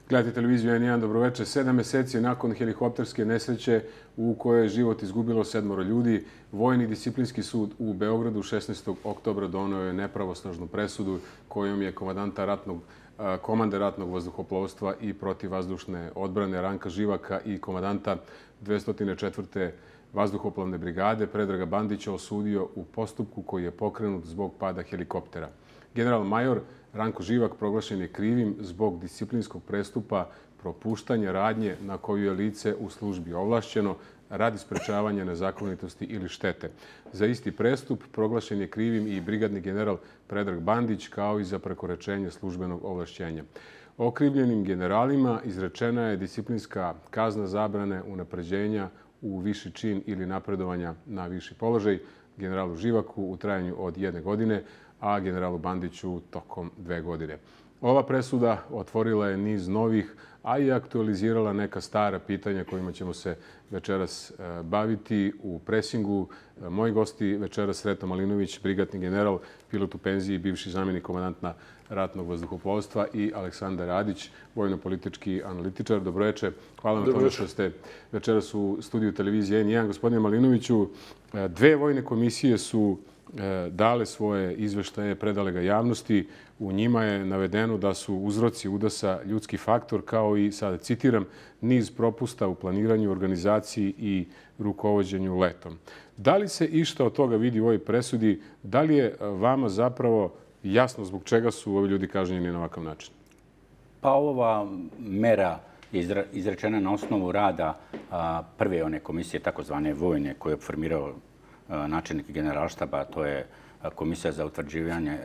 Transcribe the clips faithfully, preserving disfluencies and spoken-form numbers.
Gledajte televiziju N jedan, dobroveče. Sedam meseci nakon helikopterske nesreće u kojoj je život izgubilo sedmoro ljudi, Vojni disciplinski sud u Beogradu šesnaestog oktobra doneo je nepravosnažnu presudu kojom je komandanta ratnog komande ratnog vazduhoplovstva i protivvazdušne odbrane Ranka Živaka i komandanta dvesta četvrte vazduhoplovne brigade Predraga Bandića osudio u postupku koji je pokrenut zbog pada helikoptera. General major Ranko Živak proglašen je krivim zbog disciplinskog prestupa propuštanja radnje na koju je lice u službi ovlašćeno radi sprečavanja nezakonitosti ili štete. Za isti prestup proglašen je krivim i brigadni general Predrag Bandić, kao i za prekoračenje službenog ovlašćenja. Okrivljenim generalima izrečena je disciplinska kazna zabrane unapređenja u viši čin ili napredovanja na viši položaj, generalu Živaku u trajanju od jedne godine, a generalu Bandiću tokom dve godine. Ova presuda otvorila je niz novih, a i aktualizirala neka stara pitanja kojima ćemo se večeras baviti u presingu. Moji gosti večeras Sreto Malinović, brigadni general, pilot u penziji, bivši zamjenik komandanta ratnog vazduhoplovstva, i Aleksandar Radić, vojno-politički analitičar. Dobroveče. Hvala na tome što ste večeras u studiju televizije N jedan. Gospodine Malinoviću, dve vojne komisije su dale svoje izveštaje, predale ga javnosti. U njima je navedeno da su uzroci udesa ljudski faktor, kao i, sada citiram, niz propusta u planiranju, organizaciji i rukovođenju letom. Da li se išta od toga vidi u ovoj presudi? Da li je vama zapravo jasno zbog čega su ovi ljudi kažnjeni na ovakav način? Pa ova mera je izrečena na osnovu rada prve one komisije, takozvane vojne, koje je formirao načelnik generalštaba, to je Komisija za utvrđivanje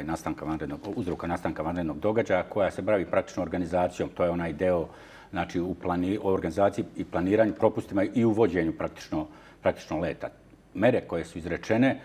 uzroka nastanka vanrednog događaja, koja se bavi praktično organizacijom. To je onaj deo u organizaciji i planiranju, propustima i uvođenju praktično leta. Mere koje su izrečene,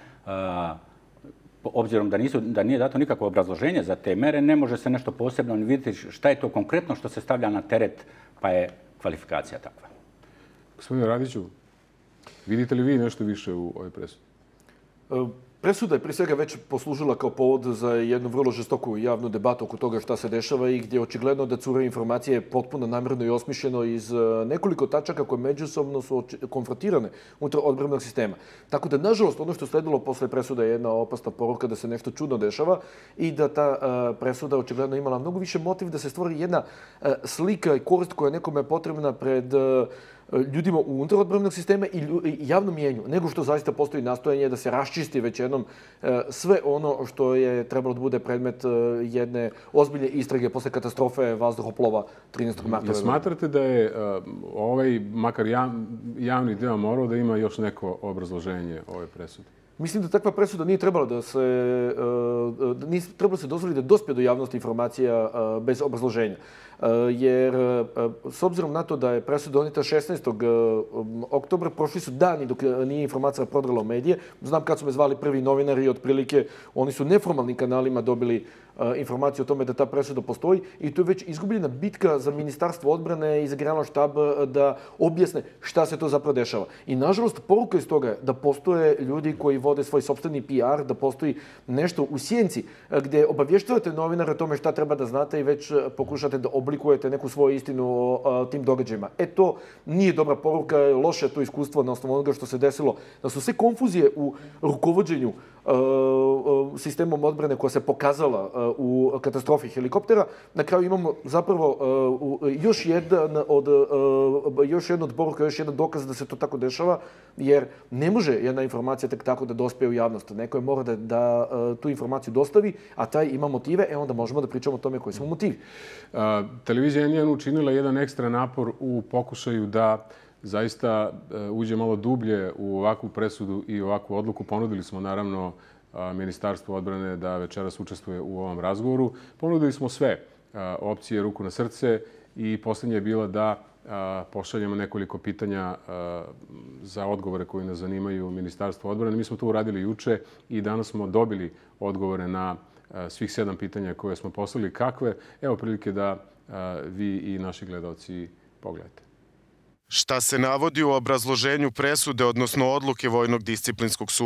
obzirom da nije dato nikakvo obrazloženje za te mere, ne može se nešto posebno vidjeti šta je to konkretno što se stavlja na teret, pa je kvalifikacija takva. Gospodine Radiću, vidite li vi nešto više u ovoj presudi? Presuda je prije svega već poslužila kao povod za jednu vrlo žestoku javnu debatu oko toga šta se dešava i gdje je očigledno da cure informacije potpuno namjerno i osmišljeno iz nekoliko tačaka koje međusobno su konfrontirane unutar odbrambenog sistema. Tako da, nažalost, ono što je sledilo posle presuda je jedna opasna poruka da se nešto čudno dešava i da ta presuda očigledno imala mnogo više motiv da se stvori jedna slika i korist koja je nekome potrebna pred ljudima unutar odbrambenog sistema i javnom mjenju, nego što zaista postoji nastojanje da se raščisti već jednom sve ono što je trebalo da bude predmet jedne ozbiljne istrage posle katastrofe vazduhoplova trinaestog marta. Smatrate da je ovaj, makar javni deo, morao da ima još neko obrazloženje ove presude? Mislim da takva presuda nije trebala da se, nije trebalo se dozvoliti da dospije do javnosti informacija bez obrazloženja. Jer s obzirom na to da je presuda doneta šesnaestog oktobra, prošli su dani dok nije informacija prodrala u medije. Znam kad su me zvali prvi novinari, otprilike oni su neformalnim kanalima dobili informaciju o tome da ta presuda postoji i to je već izgubljena bitka za Ministarstvo odbrane i za generalni štab da objasne šta se to zapravo dešava. I nažalost, poruka iz toga je da postoje ljudi koji vode svoj sopstveni P R, da postoji nešto u sjenci gdje obavještavate novinare o tome šta treba da znate i već pokušate da oblikujete neku svoju istinu o tim događajima. E to nije dobra poruka, loše je to iskustvo na osnovu onoga što se desilo, da su sve konfuzije u rukovođenju sistemom odbrane koja se pokazala u katastrofi helikoptera. Na kraju imamo zapravo još jedan od još jedna od poruka, još jedan dokaz da se to tako dešava, jer ne može jedna informacija tek tako da dospije u javnost. Neko je mora da tu informaciju dostavi, a taj ima motive, e onda možemo da pričamo o tome koji su motivi. Televizija N jedan učinila jedan ekstra napor u pokušaju da zaista uđe malo dublje u ovakvu presudu i ovakvu odluku. Ponudili smo naravno Ministarstvo odbrane da večeras učestvuje u ovom razgovoru. Ponudili smo sve opcije, ruku na srce, i posljednje je bila da pošaljemo nekoliko pitanja za odgovore koji nas zanimaju Ministarstvo odbrane. Mi smo to uradili juče i danas smo dobili odgovore na svih sedam pitanja koje smo poslali. Kakve? Evo prilike da vi i naši gledalci pogledate. Šta se navodi u obrazloženju presude, odnosno odluke Vojnog disciplinskog suda?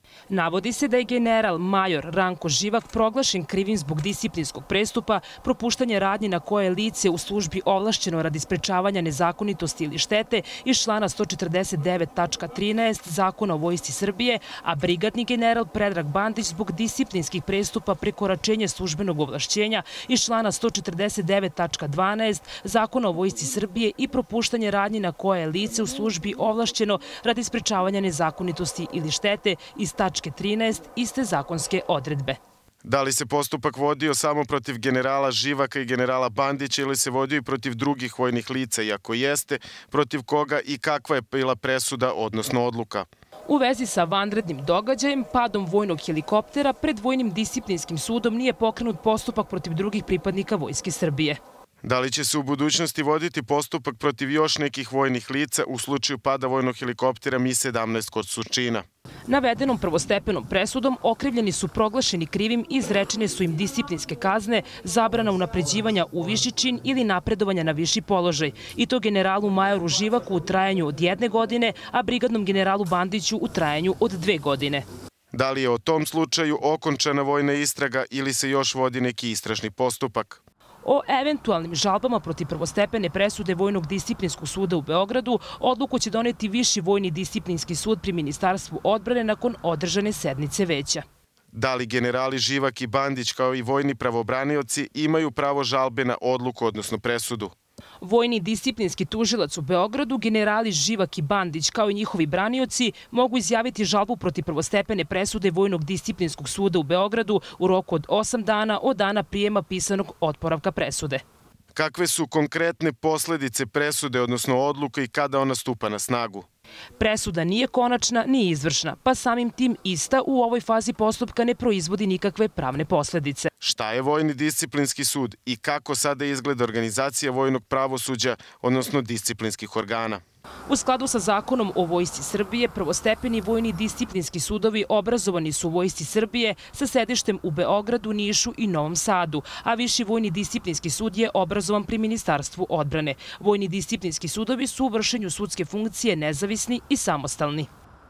Navodi se da je general major Ranko Živak proglašen krivim zbog disciplinskog prestupa, propuštanja radnji na koje je lice u službi ovlašćeno radi sprečavanja nezakonitosti ili štete iz člana sto četrdeset devet tačka trinaest Zakona o Vojsci Srbije, a brigadni general Predrag Bandić zbog disciplinskih prestupa prekoračenja službenog ovlašćenja iz člana sto četrdeset devet tačka dvanaest Zakona o Vojsci Srbije i propuštanje radnji na koje je lice u službi ovlašćeno radi sprečavanja nezakonitosti ili štete iz tačke trinaest iste zakonske odredbe. Da li se postupak vodio samo protiv generala Živaka i generala Bandića ili se vodio i protiv drugih vojnih lica, i ako jeste, protiv koga i kakva je bila presuda, odnosno odluka? U vezi sa vanrednim događajem, padom vojnog helikoptera, pred Vojnim disciplinskim sudom nije pokrenut postupak protiv drugih pripadnika Vojske Srbije. Da li će se u budućnosti voditi postupak protiv još nekih vojnih lica u slučaju pada vojnog helikoptera Mi sedamnaest kod Surčina? Navedenom prvostepenom presudom okrivljeni su proglašeni krivim i izrečene su im disciplinske kazne, zabrana unapređivanja u viši čin ili napredovanja na viši položaj. I to generalu majoru Živaku u trajanju od jedne godine, a brigadnom generalu Bandiću u trajanju od dve godine. Da li je o tom slučaju okončana vojna istraga ili se još vodi neki istražni postupak? O eventualnim žalbama protiv prvostepene presude Vojnog disciplinskog suda u Beogradu odluku će doneti Viši vojni disciplinski sud pri Ministarstvu odbrane nakon održane sednice veća. Da li generali Živak i Bandić kao i vojni pravobranioci imaju pravo žalbe na odluku, odnosno presudu? Vojni disciplinski tužilac u Beogradu, generali Živak i Bandić kao i njihovi branioci mogu izjaviti žalbu protiv prvostepene presude Vojnog disciplinskog suda u Beogradu u roku od osam dana od dana prijema pisanog otporavka presude. Kakve su konkretne posledice presude, odnosno odluka, i kada ona stupa na snagu? Presuda nije konačna ni izvršna, pa samim tim ista u ovoj fazi postupka ne proizvodi nikakve pravne posledice. Šta je Vojni disciplinski sud i kako sada izgleda organizacija vojnog pravosuđa, odnosno disciplinskih organa? U skladu sa Zakonom o Vojsci Srbije, prvostepeni vojni disciplinski sudovi obrazovani su u Vojsci Srbije sa sedištem u Beogradu, Nišu i Novom Sadu, a Viši vojni disciplinski sud je obrazovan pri Ministarstvu odbrane. Vojni disciplinski sudovi su u vršenju sudske funkcije nezavisni i samostalni.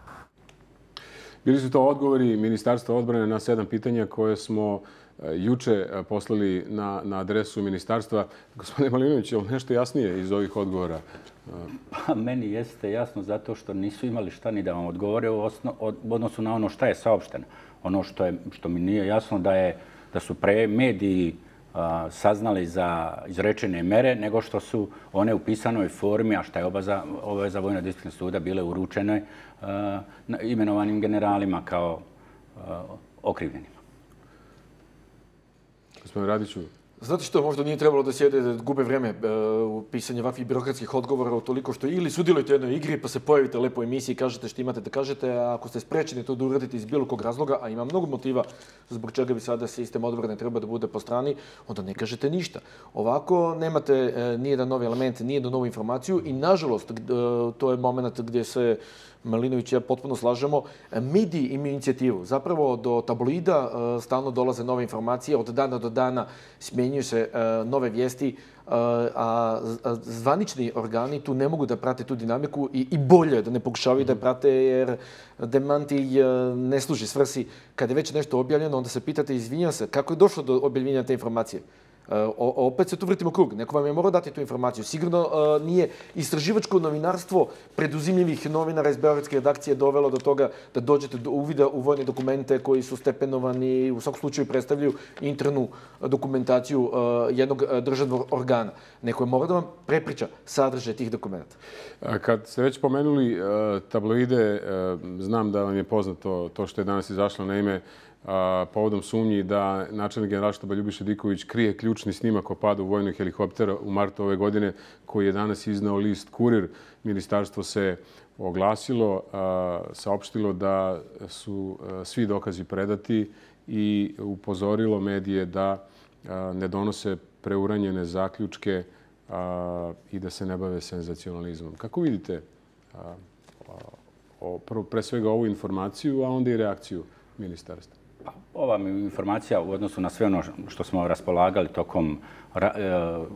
Bili su to odgovori Ministarstva odbrane na sedam pitanja koje smo juče poslali na, na adresu ministarstva. Gospodine Malinović, je li nešto jasnije iz ovih odgovora? Pa meni jeste jasno zato što nisu imali šta ni da vam odgovore u odnosu na ono šta je saopšteno. Ono što, je, što mi nije jasno da, je, da su pre mediji a, saznali za izrečene mere nego što su one u pisanoj formi, a šta je obaveza, obaveza Vojno disciplinskog suda bile uručene a, imenovanim generalima kao a, okrivljenima. Gospodin Radiću. Znate što, možda nije trebalo da sjede, da gube vreme u pisanju ovakvih birokratskih odgovora utoliko što ili sudjelujete u jednoj igri pa se pojavite lepo u emisiji i kažete što imate da kažete, a ako ste sprečeni to da uradite iz bilo kog razloga, a ima mnogo motiva zbog čega bi sada sistem odbrane treba da bude po strani, onda ne kažete ništa. Ovako nemate nijedan novi element, nijednu novu informaciju i nažalost to je moment gdje se Malinović i ja potpuno slažemo. Mediji imaju inicijativu. Zapravo do tabloida stalno dolaze nove informacije, od dana do dana smjenjuju se nove vijesti, a zvanični organi tu ne mogu da prate tu dinamiku i, i bolje da ne pokušavaju da prate jer demanti ne služi svrsi. Kada je već nešto objavljeno, onda se pitate, izvinjam se, kako je došlo do objavljenja te informacije? O, opet se tu vrtimo krug. Neko vam je morao dati tu informaciju. Sigurno uh, nije istraživačko novinarstvo preduzimljivih novinara iz beogradske redakcije dovelo do toga da dođete do uvida u vojne dokumente koji su stepenovani, u svakom slučaju predstavljaju internu dokumentaciju uh, jednog državnog organa. Neko je morao da vam prepriča sadržaj tih dokumenta. Kad ste već pomenuli uh, tabloide, uh, znam da vam je poznato to što je danas izašlo na ime A, povodom sumnji da načelnik Generalštaba Ljubiša Diković krije ključni snimak o padu vojnog helikoptera u martu ove godine koji je danas iznao list Kurir. Ministarstvo se oglasilo, a, saopštilo da su a, svi dokazi predati i upozorilo medije da a, ne donose preuranjene zaključke a, i da se ne bave senzacionalizmom. Kako vidite a, a, o, prvo, pre svega ovu informaciju, a onda i reakciju ministarstva? Ova mi informacija u odnosu na sve ono što smo raspolagali tokom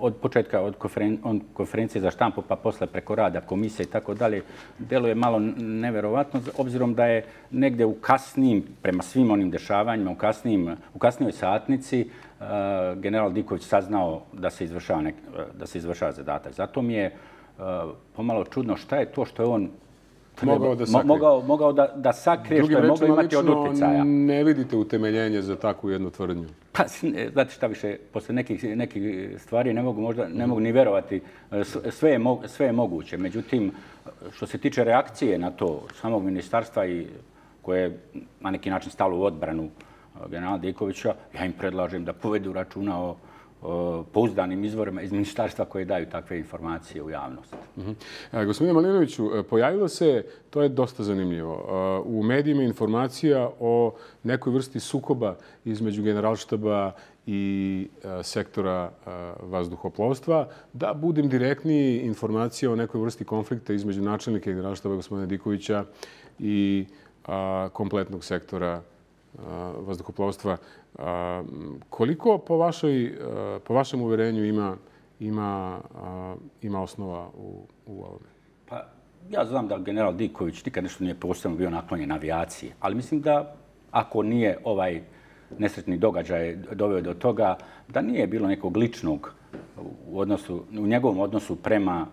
od početka, od konferencije za štampu, pa posle preko rada komisije i tako dalje, deluje malo neverovatno, obzirom da je negde u kasnim, prema svim onim dešavanjima, u, kasnim, u kasnijoj satnici, uh, general Diković saznao da se izvršava, nek, da se izvršava zadatak. Zato mi je uh, pomalo čudno šta je to što je on treba, mogao da sakrije, mogao, mogao da, da sakrije što je mogao imati od utjecaja. Ne vidite utemeljenje za takvu jednu tvrdnju? Pa, znate šta više, posle nekih, nekih stvari ne mogu, možda, ne mogu ni verovati, sve je, mo, sve je moguće. Međutim, što se tiče reakcije na to samog ministarstva i koje je na neki način stalo u odbranu generala Dikovića, ja im predlažem da povedu računa o pouzdanim izvorima iz ministarstva koje daju takve informacije u javnost. Uh-huh. A, gospodine Malinoviću, pojavilo se, to je dosta zanimljivo, u medijima informacija o nekoj vrsti sukoba između generalštaba i sektora vazduhoplovstva. Da budem direktniji, informacija o nekoj vrsti konflikta između načelnika generalštaba gospodina Dikovića i a, kompletnog sektora a, vazduhoplovstva. A, koliko po, vašoj, a, po vašem uverenju ima, ima, a, ima osnova u, u ovome? Pa, ja znam da general Diković nikad nešto nije posebno bio naklonjen avijaciji, ali mislim da ako nije ovaj nesretni događaj doveo do toga, da nije bilo nekog ličnog u, odnosu, u njegovom odnosu prema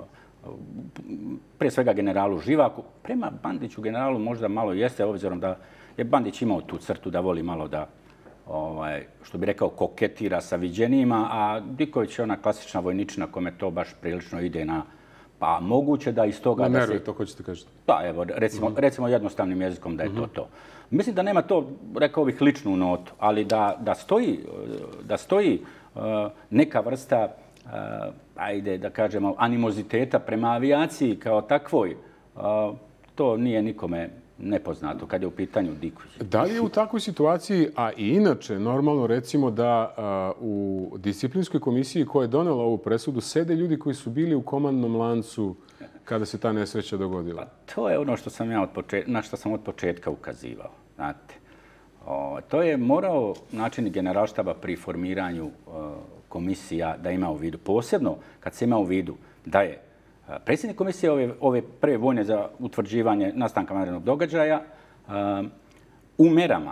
prije svega generalu Živaku. Prema Bandiću generalu možda malo jeste, obzirom da je Bandić imao tu crtu da voli malo da, ovaj, što bi rekao, koketira sa viđenijima, a Diković je ona klasična vojničina kome to baš prilično ide na... Pa moguće da iz toga... No, da nervuje, se... to hoćete kažete. Pa evo, recimo, recimo jednostavnim jezikom da je to to. Mislim da nema to, rekao bih, ličnu notu, ali da, da stoji, da stoji uh, neka vrsta, uh, ajde da kažemo, animoziteta prema avijaciji kao takvoj, uh, to nije nikome nepoznato kad je u pitanju Diković. Da li je u takvoj situaciji, a i inače, normalno recimo da uh, u disciplinskoj komisiji koja je donela ovu presudu sede ljudi koji su bili u komandnom lancu kada se ta nesreća dogodila? Pa, to je ono što sam ja od početka, na što sam od početka ukazivao. Znate, o, to je morao načelnik generalštaba pri formiranju o, komisija da ima u vidu. Posebno kad se ima u vidu da je predsjednik komisije ove, ove prve vojne za utvrđivanje nastanka vanrednog događaja a, u merama,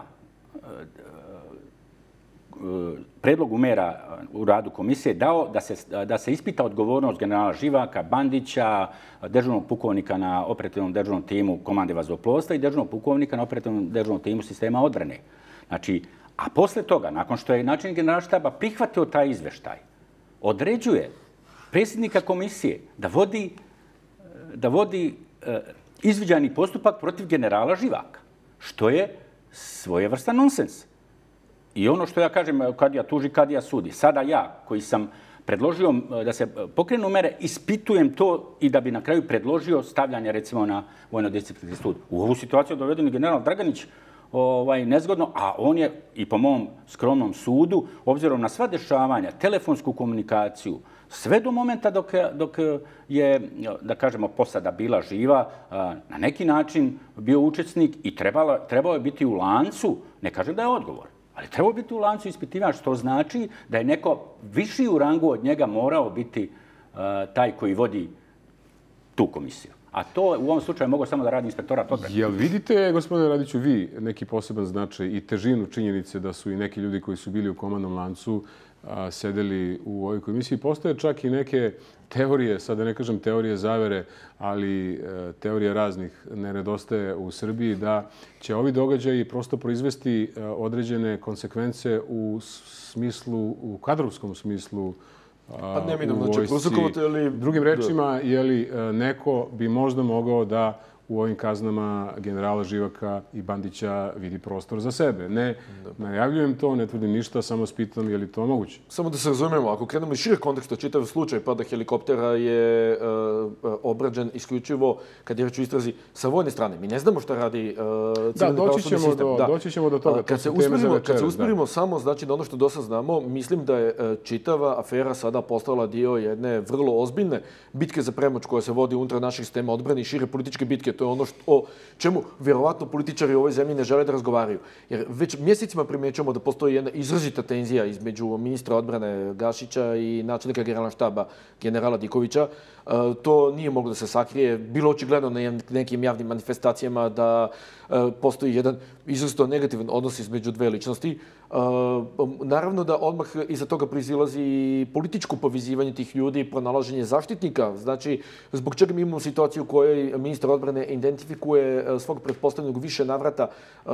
predlogu mera u radu komisije dao da se, da se ispita odgovornost generala Živaka, Bandića, dežurnog pukovnika na operativnom dežurnom timu komande vazduhoplovstva i dežurnog pukovnika na operativnom dežurnom timu sistema odbrane. Znači, a posle toga, nakon što je načelnik generalštaba prihvatio taj izveštaj, određuje predsjednika komisije da vodi, da vodi e, izviđajni postupak protiv generala Živaka, što je svojevrstan nonsens. I ono što ja kažem, kad ja tuži, kad ja sudi. Sada ja, koji sam predložio da se pokrenu mere, ispitujem to i da bi na kraju predložio stavljanje, recimo, na vojno-disciplinski sud. U ovu situaciju doveden je general Draganić ovaj, nezgodno, a on je, i po mom skromnom sudu, obzirom na sva dešavanja, telefonsku komunikaciju, sve do momenta dok, dok je, da kažemo, posada bila živa, na neki način bio učesnik i trebalo, trebao je biti u lancu, ne kažem da je odgovor, ali trebao biti u lancu ispitivanja, što znači da je neko viši u rangu od njega morao biti uh, taj koji vodi tu komisiju. A to u ovom slučaju mogu samo da radi inspektorat odbrane. Jel vidite, gospodine Radiću, vi neki poseban značaj i težinu činjenice da su i neki ljudi koji su bili u komandnom lancu a, sedeli u ovoj komisiji? Postoje čak i neke teorije, sada ne kažem teorije zavere, ali e, teorije raznih ne nedostaje u Srbiji, da će ovi događaji prosto proizvesti e, određene konsekvence u smislu, u kadrovskom smislu a, pa ne u vojsci. Ali... Drugim rečima, je li neko bi možda mogao da u ovim kaznama generala Živaka i Bandića vidi prostor za sebe. Ne najavljujem to, ne tvrdim ništa, samo spitam je li to moguće. Samo da se razumemo, ako krenemo iz šireg konteksta, čitav slučaj pada helikoptera je uh, obrađen isključivo, kad je reč u istrazi, sa vojne strane. Mi ne znamo šta radi uh, civilni pravosudni sistem. Do, da, doći ćemo do toga. Kad se usmjerimo, kad se usmjerimo samo, znači, na ono što do sad znamo, mislim da je uh, čitava afera sada postala dio jedne vrlo ozbiljne bitke za premoć koja se vodi unutar naših sistema odbrane i šire političke bitke. To je ono što, o čemu vjerovatno političari u ovoj zemlji ne žele da razgovaraju. Jer već mjesecima primjećujemo da postoji jedna izrazita tenzija između ministra odbrane Gašića i načelnika generalnog štaba generala Dikovića. To nije moglo da se sakrije. Bilo očigledno na nekim javnim manifestacijama da postoji jedan izrazito negativan odnos između dve ličnosti. Naravno da odmah iza toga proizilazi i političko povezivanje tih ljudi i pronalaženje zaštitnika. Znači, zbog čega mi imamo situaciju u kojoj ministar odbrane identifikuje svog pretpostavljenog više navrata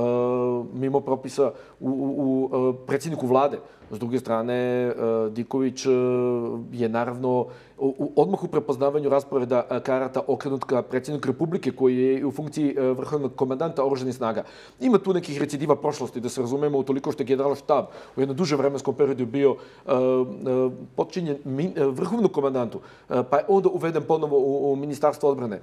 mimo propisa u, u, u predsjedniku vlade. S druge strane, Diković je naravno odmah u prepoznavanju rasporeda karata okrenut ka predsjedniku Republike koji je u funkciji vrhovnog komandanta oružanih snaga. Ima tu nekih recidiva prošlosti, da se razumemo, utoliko što je general štab u jednom dužem vremenskom periodu bio potčinjen vrhovnog komandantu, pa je onda uveden ponovo u, u Ministarstvo odbrane.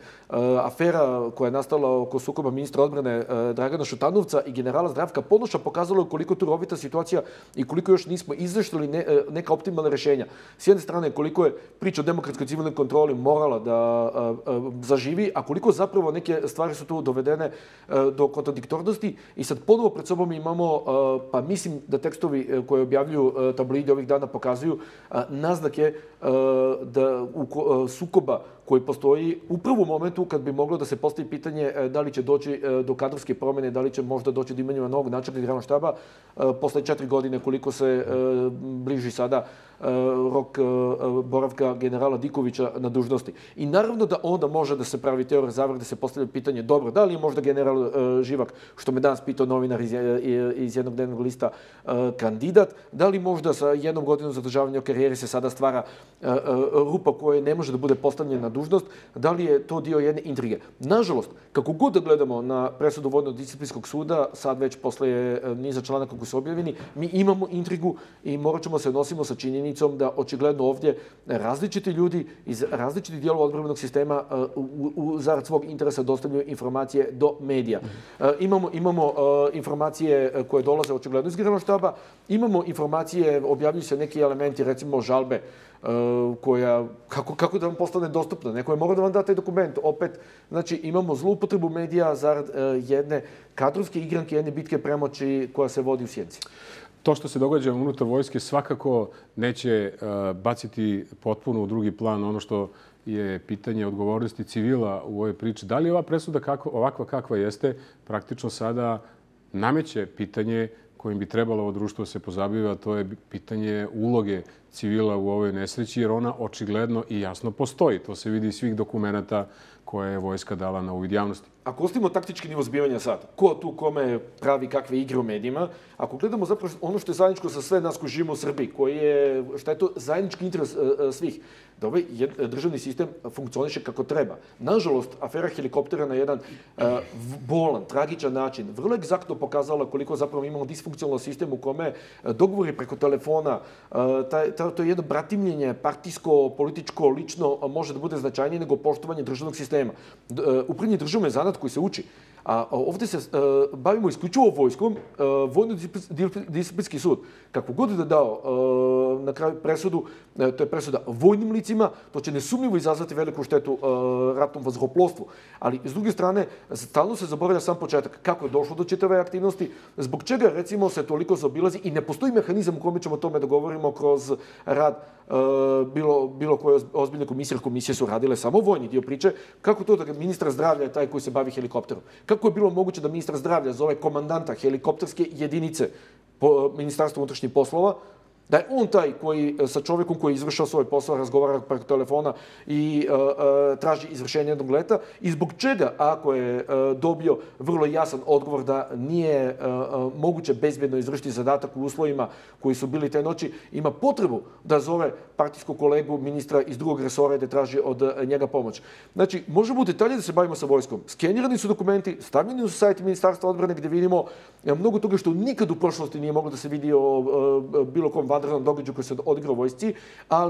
Afera koja je nastala oko sukoba ministra odbrane Dragana Šutanovca i generala Zdravka Ponoša pokazala je koliko tu rovita situacija i koliko još nismo izveštili ne, neka optimalna rješenja. S jedne strane, koliko je priča o demokratskoj civilnoj kontroli morala da a, a, zaživi, a koliko zapravo neke stvari su tu dovedene a, do kontradiktornosti. I sad ponovo pred sobom imamo, a, pa mislim da tekstovi koje objavljuju a, tabloidi ovih dana pokazuju a, naznake a, da u a, sukoba koji postoji upravo u momentu kad bi moglo da se postavi pitanje da li će doći do kadrovske promjene, da li će možda doći do imenjava novog načelnika generalnog štaba posle četiri godine koliko se bliži sada rok boravka generala Dikovića na dužnosti. I naravno da onda može da se pravi teorija zavere, da se postavlja pitanje dobro, da li je možda general Živak, što me danas pitao novinar iz, iz jednog dnevnog lista, kandidat, da li možda sa jednom godinom zadržavanja karijere se sada stvara rupa koja ne može da bude postavljena na dužnost, da li je to dio jedne intrige. Nažalost, kako god da gledamo na presudu Vojno-disciplinskog suda, sad već posle niza članaka koji su objavljeni, mi imamo intrigu i morat ćemo se nosimo sa činjenicom da očigledno ovdje različiti ljudi iz različitih dijelova odbrambenog sistema u, u zarad svog interesa dostavljaju informacije do medija. Mm. Imamo, imamo informacije koje dolaze očigledno iz generalnog štaba, imamo informacije, objavljuju se neki elementi, recimo žalbe, koja, kako, kako da vam postane dostupna. Neko je mora da vam da taj dokument. Opet, znači, imamo zloupotrebu medija zarad jedne kadrovske igranke, jedne bitke premoći koja se vodi u sjenci. To što se događa unutar vojske svakako neće uh, baciti potpuno u drugi plan ono što je pitanje odgovornosti civila u ovoj priči. Da li ova presuda kako, ovakva kakva jeste praktično sada nameće pitanje kojim bi trebalo ovo društvo se pozabiva, to je pitanje uloge civila u ovoj nesreći, jer ona očigledno i jasno postoji. To se vidi iz svih dokumenta koje je vojska dala na uvid javnosti. Ako ostavimo taktički nivo zbivanja sad, ko tu kome pravi kakve igre u medijima, ako gledamo zapravo ono što je zajedničko sa sve nas koji živimo u Srbiji, koji je, šta je to zajednički interes uh, svih, da ovaj državni sistem funkcioniše kako treba. Nažalost, afera helikoptera na jedan uh, bolan, tragičan način vrlo egzaktno pokazala koliko zapravo imamo disfunkcionalan sistem u kome dogovori preko telefona, uh, taj, taj, to je jedno bratimljenje partijsko, političko, lično može da bude značajnije nego poštovanje državnog sistema. D, uh, upravljanje državom je zanat koji se uči. A ovdje se uh, bavimo isključivo vojskom, uh, Vojno-disciplinski sud, kako god da dao uh, na kraju presudu, uh, to je presuda vojnim licima, to će nesumnjivo izazvati veliku štetu uh, ratnom vazduhoplovstvu. Ali, s druge strane, stalno se zaboravlja sam početak. Kako je došlo do čitave aktivnosti, zbog čega, recimo, se toliko zaobilazi i ne postoji mehanizam u kome ćemo o tome da govorimo kroz rad uh, bilo, bilo koje ozbiljne komisije, komisije su radile samo vojni dio priče, kako to da ministar zdravlja je taj koji se bavi helikopterom. Kako je bilo moguće da ministar zdravlja zove komandanta helikopterske jedinice po Ministarstvu unutrašnjih poslova, da je on taj koji sa čovjekom koji je izvršao svoj posao razgovara preko telefona i uh, uh, traži izvršenje jednog leta i zbog čega, ako je uh, dobio vrlo jasan odgovor da nije uh, uh, moguće bezbjedno izvršiti zadatak u uslovima koji su bili te noći, ima potrebu da zove partijskog kolegu ministra iz drugog resora i da traži od uh, njega pomoć. Znači, možemo u detalje da se bavimo sa vojskom. Skenirani su dokumenti, stavljeni su sajti Ministarstva odbrane gdje vidimo uh, mnogo toga što nikad u prošlosti nije moglo da se vidi o uh, bilo kom vanrednom događaju koji se odigrao u vojsci, ali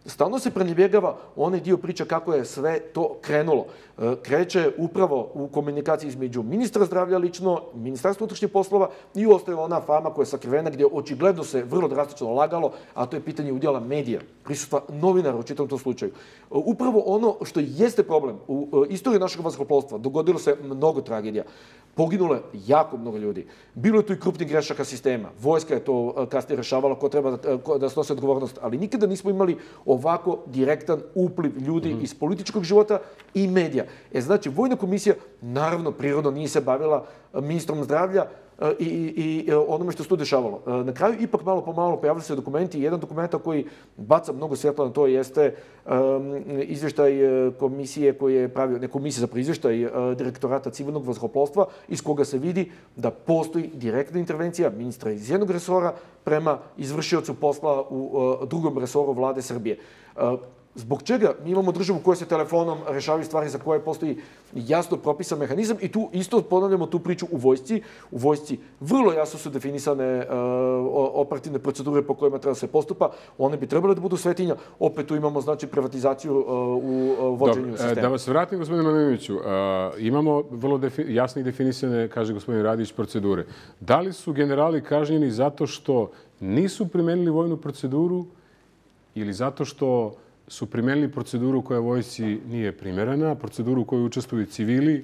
Stalno se prenebjegava onaj dio priča kako je sve to krenulo. Kreće upravo u komunikaciji između ministra zdravlja lično, ministarstva unutrašnjih poslova i ostaje ona fama koja je sakrivena gdje očigledno se vrlo drastično lagalo, a to je pitanje udjela medija, prisustva novinara u čitavom tom slučaju. Upravo ono što jeste problem u istoriji našeg vazduhoplovstva, dogodilo se mnogo tragedija. Poginulo je jako mnogo ljudi. Bilo je tu i krupnih grešaka sistema. Vojska je to kasnije rešavala ko treba da, da snosi odgovornost, ali nikada nismo imali ovako direktan upliv ljudi mm-hmm. iz političkog života i medija. E, znači, Vojna komisija, naravno, prirodno nije se bavila ministrom zdravlja i, i, i onome što se tu dešavalo. Na kraju, ipak malo po malo pojavili se dokumenti. Jedan dokumenta koji baca mnogo svjetla na to jeste um, izvještaj komisije koji je pravio, ne komisije, zapravo izvještaj uh, direktorata civilnog vazduhoplovstva, iz koga se vidi da postoji direktna intervencija ministra iz jednog resora prema izvršiocu posla u uh, drugom resoru vlade Srbije. Uh, Zbog čega mi imamo državu koja se telefonom rešavaju stvari za koje postoji jasno propisan mehanizam i tu isto ponavljamo tu priču u vojsci. U vojsci vrlo jasno su definisane uh, operativne procedure po kojima treba se postupa. One bi trebale da budu svetinja. Opet tu imamo znači privatizaciju uh, u uh, vođenju Dobre, sistema. Da vas vratim, gospodine Manojloviću, uh, imamo vrlo defi jasne i definisane, kaže gospodin Radić, procedure. Da li su generali kažnjeni zato što nisu primenili vojnu proceduru ili zato što su primenili proceduru koja vojsci nije primerena, proceduru u kojoj učestvuju civili?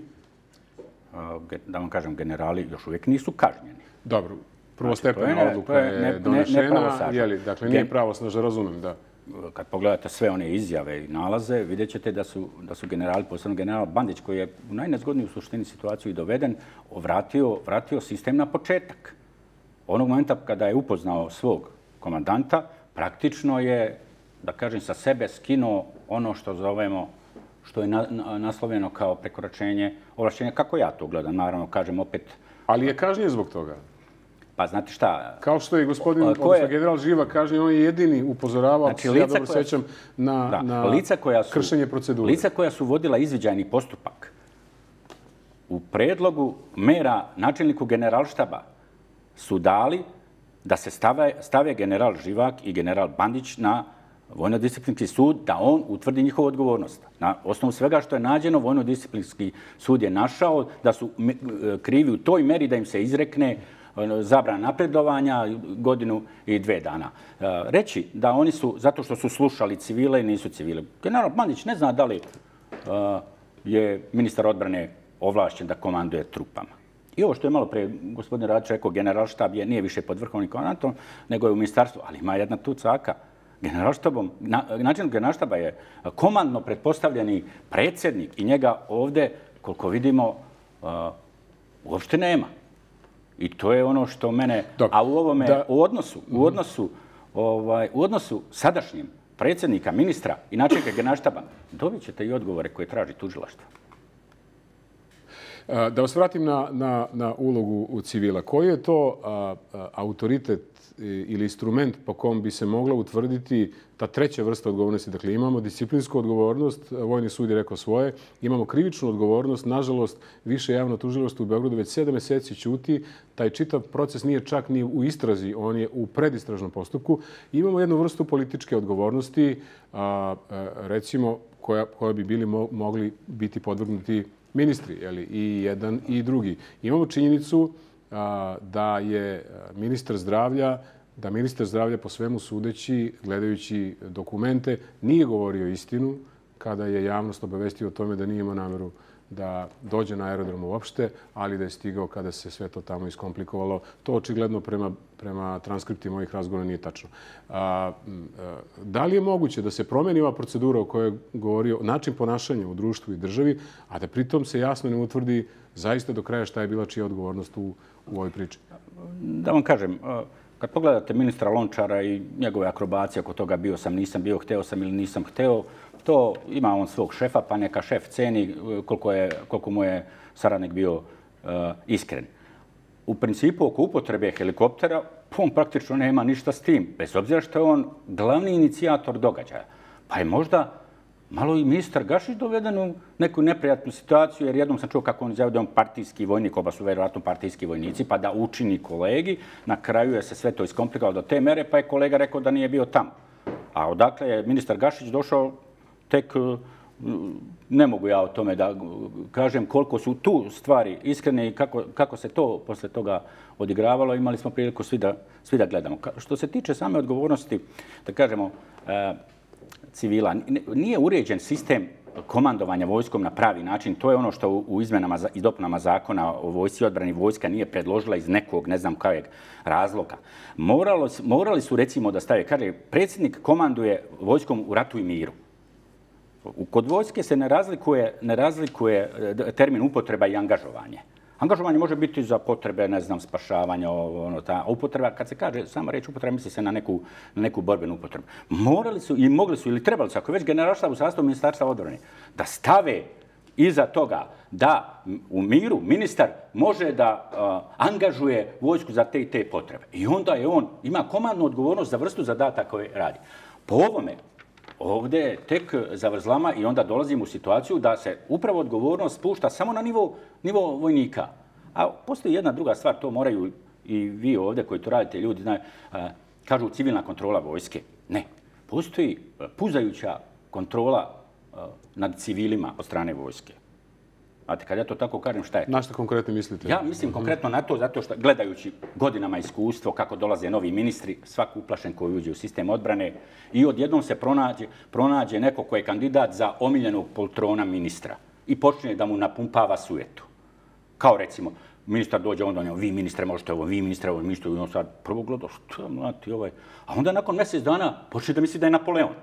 Da vam kažem, generali još uvijek nisu kažnjeni. Dobro, prvostepena znači, odluka je, je donešena, jeli, dakle nije pravosnažna, razumem, da. Kad pogledate sve one izjave i nalaze, vidjet ćete da su, da su generali, posebno general Bandić, koji je u najnezgodniju suštini situaciju i doveden, vratio, vratio sistem na početak. Onog momenta kada je upoznao svog komandanta, praktično je, da kažem, sa sebe skinuo ono što zovemo, što je na, na, naslovljeno kao prekoračenje ovlašćenja. Kako ja to gledam, naravno, kažem opet... Ali je kažnjen zbog toga? Pa znate šta... Kao što je gospodin, odnosno je, general Živa kažnjen, on je jedini upozoravao, znači, ja dobro sećam, na, da, na lica koja su, kršenje procedure. Lica koja su vodila izviđajni postupak u predlogu mera načelniku generalštaba su dali da se stave, stave general Živak i general Bandić na Vojno-disciplinski sud, da on utvrdi njihovu odgovornost. Na osnovu svega što je nađeno, Vojno-disciplinski sud je našao da su krivi u toj meri da im se izrekne zabrana napredovanja godinu i dve dana. Reći da oni su, zato što su slušali civile, nisu civile. General Bandić ne zna da li je ministar odbrane ovlašćen da komanduje trupama. I ovo što je malo pre gospodin Radić rekao, generalštab je, nije više pod vrhovnim komandantom, nego je u ministarstvu, ali ima jedna tu caka. Generalštabom, načelnik generalštaba je komandno pretpostavljeni predsjednik i njega ovdje, koliko vidimo, uopšte nema. I to je ono što mene... Dok, a u ovome, da, u odnosu, u odnosu, ovaj, u odnosu sadašnjem predsjednika, ministra i načelnika generalštaba, dobit ćete i odgovore koje traži tužilaštvo. Da vas vratim na, na, na ulogu u civila. Koji je to a, a, autoritet ili instrument po kom bi se mogla utvrditi ta treća vrsta odgovornosti? Dakle, imamo disciplinsku odgovornost, Vojni sud je rekao svoje, imamo krivičnu odgovornost, nažalost, više javno tužilaštvo u Beogradu već sedam mjeseci ćuti, taj čitav proces nije čak ni u istrazi, on je u predistražnom postupku. Imamo jednu vrstu političke odgovornosti, a, a, recimo, koja, koja bi bili mo, mogli biti podvrgnuti ministri, jeli, i jedan i drugi. Imamo činjenicu a, da je ministar zdravlja, da ministar zdravlja po svemu sudeći, gledajući dokumente, nije govorio istinu kada je javnost obavestio o tome da nije imao nameru da dođe na aerodrom uopšte, ali da je stigao kada se sve to tamo iskomplikovalo. To očigledno prema, prema transkripti mojih razgovora nije tačno. A, a, da li je moguće da se promeni ova procedura o kojoj je govorio, način ponašanja u društvu i državi, a da pritom se jasno ne utvrdi zaista do kraja šta je bila čija odgovornost u, u ovoj priči? Da vam kažem, kad pogledate ministra Lončara i njegove akrobacije oko toga bio sam, nisam bio, hteo sam ili nisam hteo, to ima on svog šefa, pa neka šef ceni koliko, je, koliko mu je saradnik bio uh, iskren. U principu, oko upotrebe helikoptera, on praktično nema ništa s tim, bez obzira što je on glavni inicijator događaja. Pa je možda malo i ministar Gašić doveden u neku neprijatnu situaciju, jer jednom sam čuo kako on izjavio da je on partijski vojnik, oba su vjerojatno partijski vojnici, pa da učini kolegi. Na kraju je se sve to iskomplikovalo do te mere, pa je kolega rekao da nije bio tamo. A odakle je ministar Gašić došao, tek ne mogu ja o tome da kažem koliko su tu stvari iskrene i kako, kako se to posle toga odigravalo. Imali smo priliku svi da, svi da gledamo. Što se tiče same odgovornosti, da kažemo, e, civila, nije uređen sistem komandovanja vojskom na pravi način. To je ono što u izmenama i dopunama zakona o vojsci i odbrani vojska nije predložila iz nekog, ne znam kojeg razloga. Moralo, morali su recimo da stave, kaže, predsjednik komanduje vojskom u ratu i miru. Kod vojske se ne razlikuje, ne razlikuje termin upotreba i angažovanje. Angažovanje može biti za potrebe, ne znam, spašavanja, ono, ta upotreba. Kad se kaže sama reč upotreba, misli se na neku, na neku borbenu upotrebu. Morali su i mogli su ili trebali su, ako je već generalštab u sastavu Ministarstva odbrane, da stave iza toga da u miru ministar može da uh, angažuje vojsku za te i te potrebe. I onda je on, ima komandnu odgovornost za vrstu zadataka koje radi. Po ovome, ovdje je tek zavrzlama i onda dolazimo u situaciju da se upravo odgovornost spušta samo na nivo, nivo vojnika. A postoji jedna druga stvar, to moraju i vi ovdje koji to radite, ljudi znaju, kažu civilna kontrola vojske. Ne, postoji puzajuća kontrola nad civilima od strane vojske. Znate, kad ja to tako kažem, šta je to? Na što konkretno mislite? Ja mislim konkretno na to, zato što gledajući godinama iskustvo kako dolaze novi ministri, svak uplašen koji uđe u sistem odbrane i odjednom se pronađe, pronađe neko ko je kandidat za omiljenog poltrona ministra i počne da mu napumpava sujetu. Kao recimo, ministar dođe onda, vi ministre možete ovo, vi ministre ovo, ministre ovo, i on sad prvo gleda, što mlati ovaj. A onda nakon mjesec dana počne da misli da je Napoleon.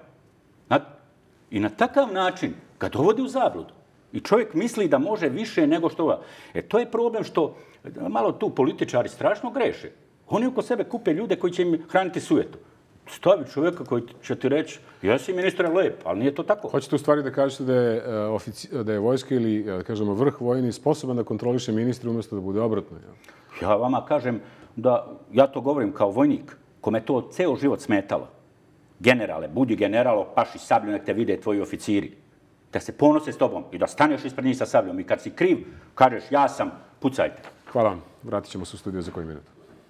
I na takav način ga dovodi u zabludu. I čovjek misli da može više nego što ova. E to je problem što malo tu političari strašno greše. Oni oko sebe kupe ljude koji će im hraniti sujetu. Stavi čovjeka koji će ti reći, jesi ministre lep, ali nije to tako. Hoćete u stvari da kažete da je, da je vojska ili, da kažemo, vrh vojni sposoban da kontroliše ministre umjesto da bude obratno? Ja? ja vama kažem da, ja to govorim kao vojnik, kome to ceo život smetalo. Generale, budi generalo, paši sablju, nek te vide tvoji oficiri. Da se ponose s tobom i da staneš ispred njih sa sabljom. I kad si kriv, kažeš ja sam, pucajte. Hvala vam. Vratit ćemo se u studiju za koji minut.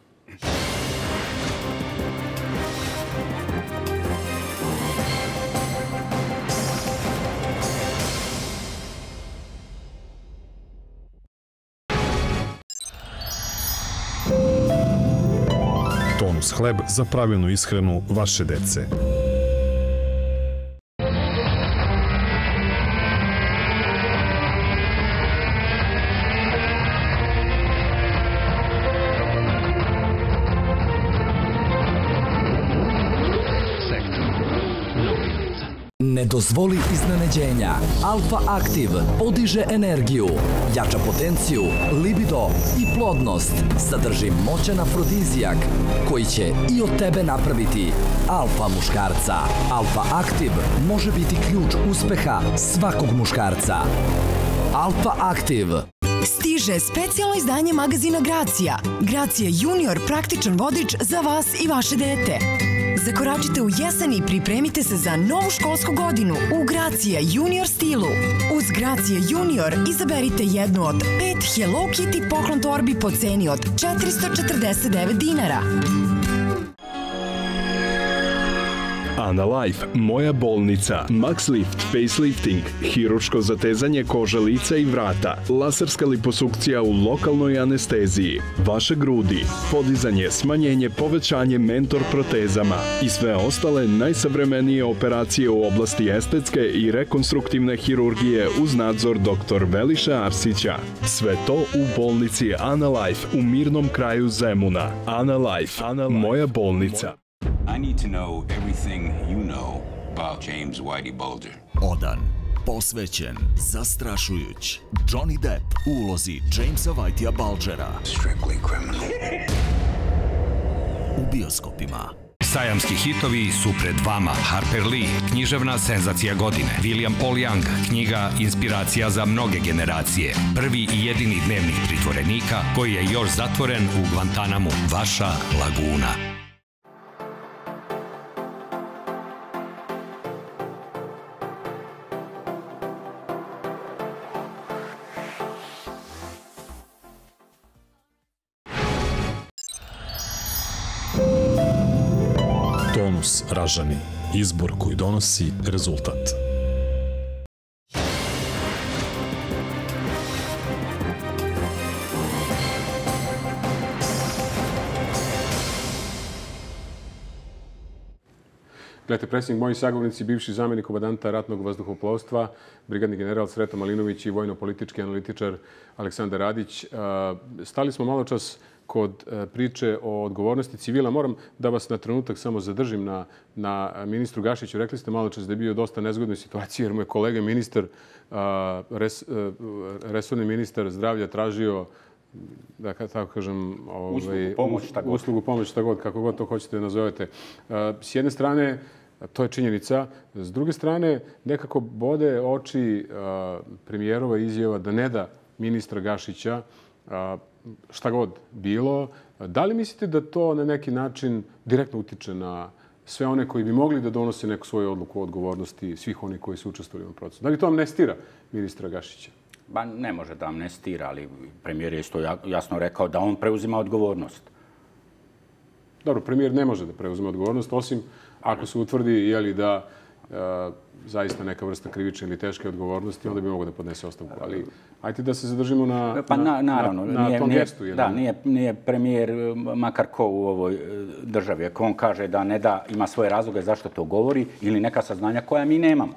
Tonus hleb za pravilnu ishranu vaše dece. Ne dozvoli iznenađenja. Alfa Aktiv podiže energiju, jača potenciju, libido i plodnost. Sadrži moćan afrodizijak koji će i od tebe napraviti alfa muškarca. Alfa Aktiv može biti ključ uspeha svakog muškarca. Alfa Aktiv. Stiže specijalno izdanje magazina Gracija. Gracija Junior, praktičan vodič za vas i vaše dete. Zakoračite u jesen i pripremite se za novu školsku godinu u Gracija Junior stilu. Uz Gracija Junior izaberite jednu od pet Hello Kitty poklon torbi po ceni od četiristo četrdeset devet dinara. Analife, moja bolnica, Maxlift, facelifting, hiruško zatezanje kože lica i vrata, laserska liposukcija u lokalnoj anesteziji, vaše grudi, podizanje, smanjenje, povećanje mentor protezama i sve ostale najsavremenije operacije u oblasti estetske i rekonstruktivne hirurgije uz nadzor doktor Veliša Arsića. Sve to u bolnici Analife u mirnom kraju Zemuna. Analife, moja bolnica. I need to know everything you know about James Whitey Bulger. Odan, posvećen, zastrašujuć. Johnny Depp u ulozi Jamesa Whiteya Bulgera. Strictly criminal. U bioskopima. Sajamski hitovi su pred vama. Harper Lee, književna senzacija godine. William Paul Young, knjiga inspiracija za mnoge generacije. Prvi i jedini dnevnik pritvorenika koji je još zatvoren u Guantanamu. Vaša laguna. Tonus Ražani. Izbor koji donosi rezultat. Gledajte, predsjednik, moji sagovornici, bivši zamjenik komandanta ratnog vazduhoplovstva, brigadni general Sreto Malinović i vojno-politički analitičar Aleksandar Radić. Stali smo malo čas kod priče o odgovornosti civila. Moram da vas na trenutak samo zadržim na, na ministru Gašiću. Rekli ste malo čas da je bio u dosta nezgodnoj situaciji jer mu je kolega ministar, res, resorni ministar zdravlja tražio da tako kažem, ovaj, uslugu, pomoć, šta god. uslugu, pomoć, šta god, kako god to hoćete da nazovete. S jedne strane, to je činjenica. S druge strane, nekako bode oči premijerova izjava da ne da ministra Gašića šta god bilo. Da li mislite da to na neki način direktno utiče na sve one koji bi mogli da donose neku svoju odluku o odgovornosti svih onih koji su učestvovali u procesu? Da li to amnestira ministra Gašića? Ba, ne može da amnestira, ali premijer je isto jasno rekao da on preuzima odgovornost. Dobro, premijer ne može da preuzima odgovornost, osim ako se utvrdi jeli, da e, zaista neka vrsta krivične ili teške odgovornosti, onda bi mogo da podnese ostavku. Ali ajte da se zadržimo na, pa, na, naravno, na, na nije, tom nije, gestu. Da, nije, nije premijer makar ko u ovoj državi. Ako on kaže da ne da, ima svoje razloge zašto to govori ili neka saznanja koja mi nemamo.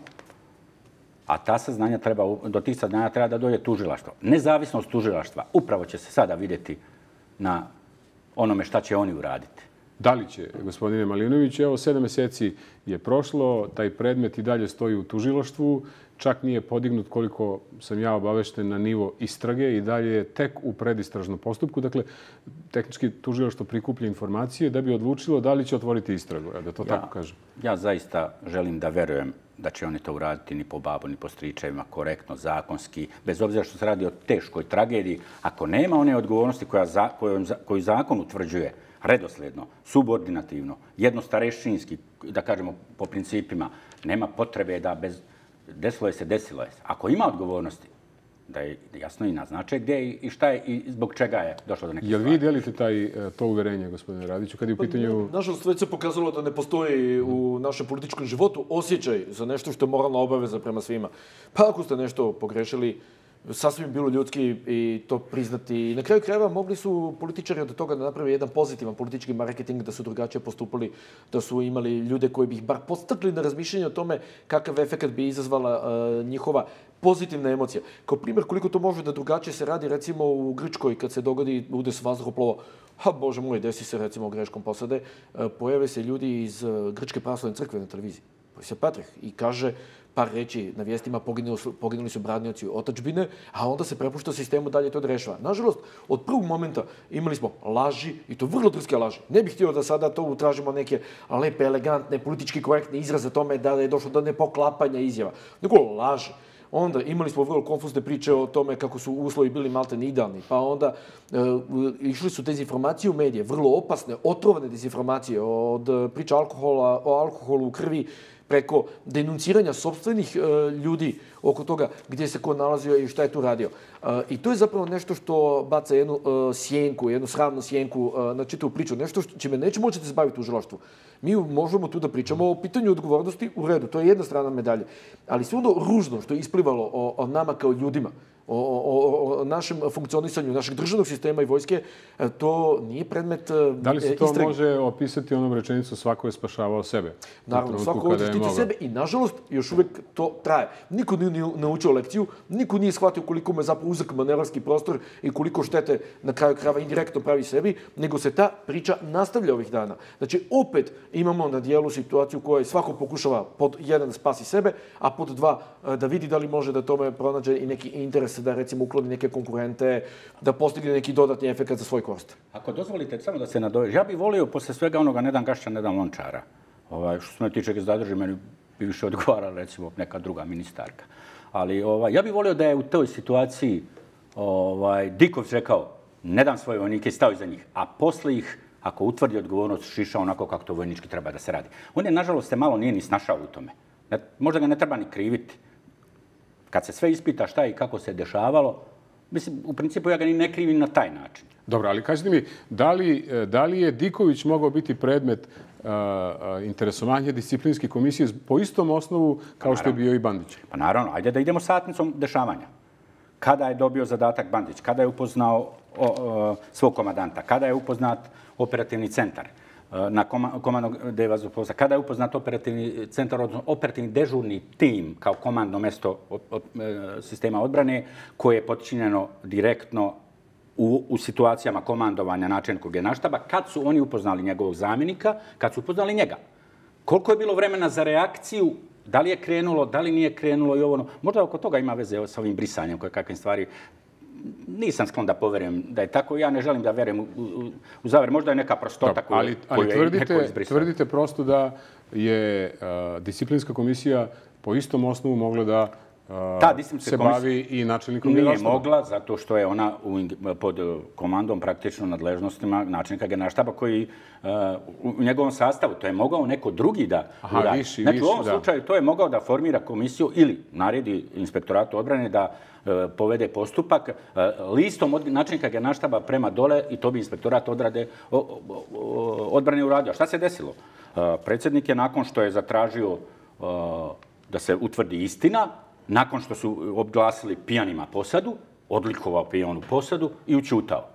A ta saznanja treba, do tih saznanja treba da dođe tužilaštvo. Nezavisnost tužilaštva upravo će se sada vidjeti na onome šta će oni uraditi. Da li će, gospodine Malinović, evo sedam mjeseci je prošlo, taj predmet i dalje stoji u tužilaštvu, čak nije podignut koliko sam ja obavešten na nivo istrage i dalje je tek u predistražnom postupku. Dakle, tehnički tužilaštvo prikuplja informacije da bi odlučilo da li će otvoriti istragu, da to ja, tako kažem. Ja zaista želim da verujem da će oni to uraditi ni po babu, ni po stričevima, korektno, zakonski, bez obzira što se radi o teškoj tragediji. Ako nema one odgovornosti koja za, koju, koju zakon utvrđuje, redosledno, subordinativno, jednostarešinski, da kažemo po principima, nema potrebe da bez... Desilo je se, desilo je se. Ako ima odgovornosti, da je jasno i naznače gdje je i šta je i zbog čega je došlo do neke stvari. Jel vi delite taj, to uverenje, gospodine Radiću, kad je u pitanju... Pa, nažalost, već se pokazalo da ne postoji u našem političkom životu osjećaj za nešto što je moralna obaveza prema svima. Pa ako ste nešto pogrešili, sasvim bilo ljudski i to priznati. I na kraju krajeva mogli su političari od toga da napravi jedan pozitivan politički marketing, da su drugačije postupali, da su imali ljude koji bi ih bar podstakli na razmišljanje o tome kakav efekt bi izazvala uh, njihova pozitivna emocija. Kao primjer koliko to može da drugačije se radi recimo u Grčkoj kad se dogodi udes vazduhoplova. Ha, bože moj, desi se recimo greškom posade. Uh, pojave se ljudi iz uh, Grčke pravoslavne crkve na televiziji. Pojavi se Patrih i kaže par reći na vijestima poginuli su, poginuli su branioci otadžbine, a onda se prepušta sistemu dalje to da rešava. Nažalost, od prvog momenta imali smo laži, i to vrlo drske laži. Ne bih htio da sada to utražimo neke lepe, elegantne, politički korektne izraze tome da je došlo do nepoklapanja izjava. Nego laži. Onda imali smo vrlo konfuzne priče o tome kako su uslovi bili maltene idealni. Pa onda e, išli su dezinformacije u medije, vrlo opasne, otrovane dezinformacije od priča alkohola, o alkoholu u krvi, preko denunciranja sopstvenih e, ljudi oko toga gdje se ko nalazio i šta je tu radio. E, I to je zapravo nešto što baca jednu e, sjenku, jednu sravnu sjenku e, na čitavu priču. Nešto što, čime neće moći da se baviti u tužilaštvu. Mi možemo tu da pričamo o pitanju odgovornosti u redu. To je jedna strana medalje. Ali sve ono ružno što je isplivalo o, o nama kao ljudima, O, o, o našem funkcionisanju našeg državnog sistema i vojske, to nije predmet istrage. Da li se to istrage. Može opisati onom rečenicu svako je spašavao sebe? Naravno, svako ovdje štiti sebe i nažalost još uvijek to traje. Niko nije naučio lekciju, niko nije shvatio koliko mu je zapravo uzak manevarski prostor i koliko štete na kraju krajeva indirektno pravi sebi, nego se ta priča nastavlja ovih dana. Znači, opet imamo na dijelu situaciju koja svako pokušava pod jedan da spasi sebe, a pod dva da vidi da li može da tome pronađe i neki interes da recimo ukloni neke konkurente, da postigne neki dodatni efekt za svoj korist. Ako dozvolite samo da se nadovežem, ja bih volio posle svega onoga ne dam Gašića, ne dam Lončara. Ovaj, što se me tiče ga zadrži, meni bi više odgovarala recimo neka druga ministarka. Ali ovaj, ja bih volio da je u toj situaciji ovaj, Diković rekao ne dam svoje vojnike i stao iza njih, a posle ih ako utvrdi odgovornost šiša onako kako to vojnički treba da se radi. On je, nažalost, se malo nije ni snašao u tome. Ne, možda ga ne treba ni kriviti. Kad se sve ispita šta i kako se dešavalo, mislim, u principu ja ga ni ne krivim na taj način. Dobro, ali kažete mi, da li, da li je Diković mogao biti predmet interesovanje disciplinske komisije po istom osnovu kao što je bio i Bandić. Pa naravno, ajde da idemo satnicom dešavanja. Kada je dobio zadatak Bandić, kada je upoznao o, o, svog komandanta, kada je upoznat operativni centar na komandnog gde vazduhoplovstva, kada je upoznat operativni centar, odnosno operativni dežurni tim kao komandno mesto sistema odbrane koje je potčinjeno direktno u, u situacijama komandovanja načelnika Generalštaba, kad su oni upoznali njegovog zamjenika, kad su upoznali njega. Koliko je bilo vremena za reakciju, da li je krenulo, da li nije krenulo i ovo. Možda oko toga ima veze sa ovim brisanjem koje kakve stvari. Nisam sklon da poverujem da je tako. Ja ne želim da verujem u, u, u zaver. Možda je neka prostota koju, ali, ali koju je tvrdite, neko izbrisao. Tvrdite prosto da je uh, disciplinska komisija po istom osnovu mogla da Ta se bavi i načelnikom Generalštaba. Nije mogla, zato što je ona u, pod komandom praktično nadležnostima načelnika Generalštaba koji uh, u njegovom sastavu, to je mogao neko drugi da Aha, uradi. Viši, znači, viši, u ovom da. slučaju to je mogao da formira komisiju ili naredi inspektoratu odbrane da uh, povede postupak uh, listom od načelnika Generalštaba prema dole i to bi inspektorat odrade, o, o, o, odbrane uradio. Šta se desilo? Uh, predsjednik je nakon što je zatražio uh, da se utvrdi istina, nakon što su obglasili pijanima posadu, odlikovao pijanu posadu i učutao.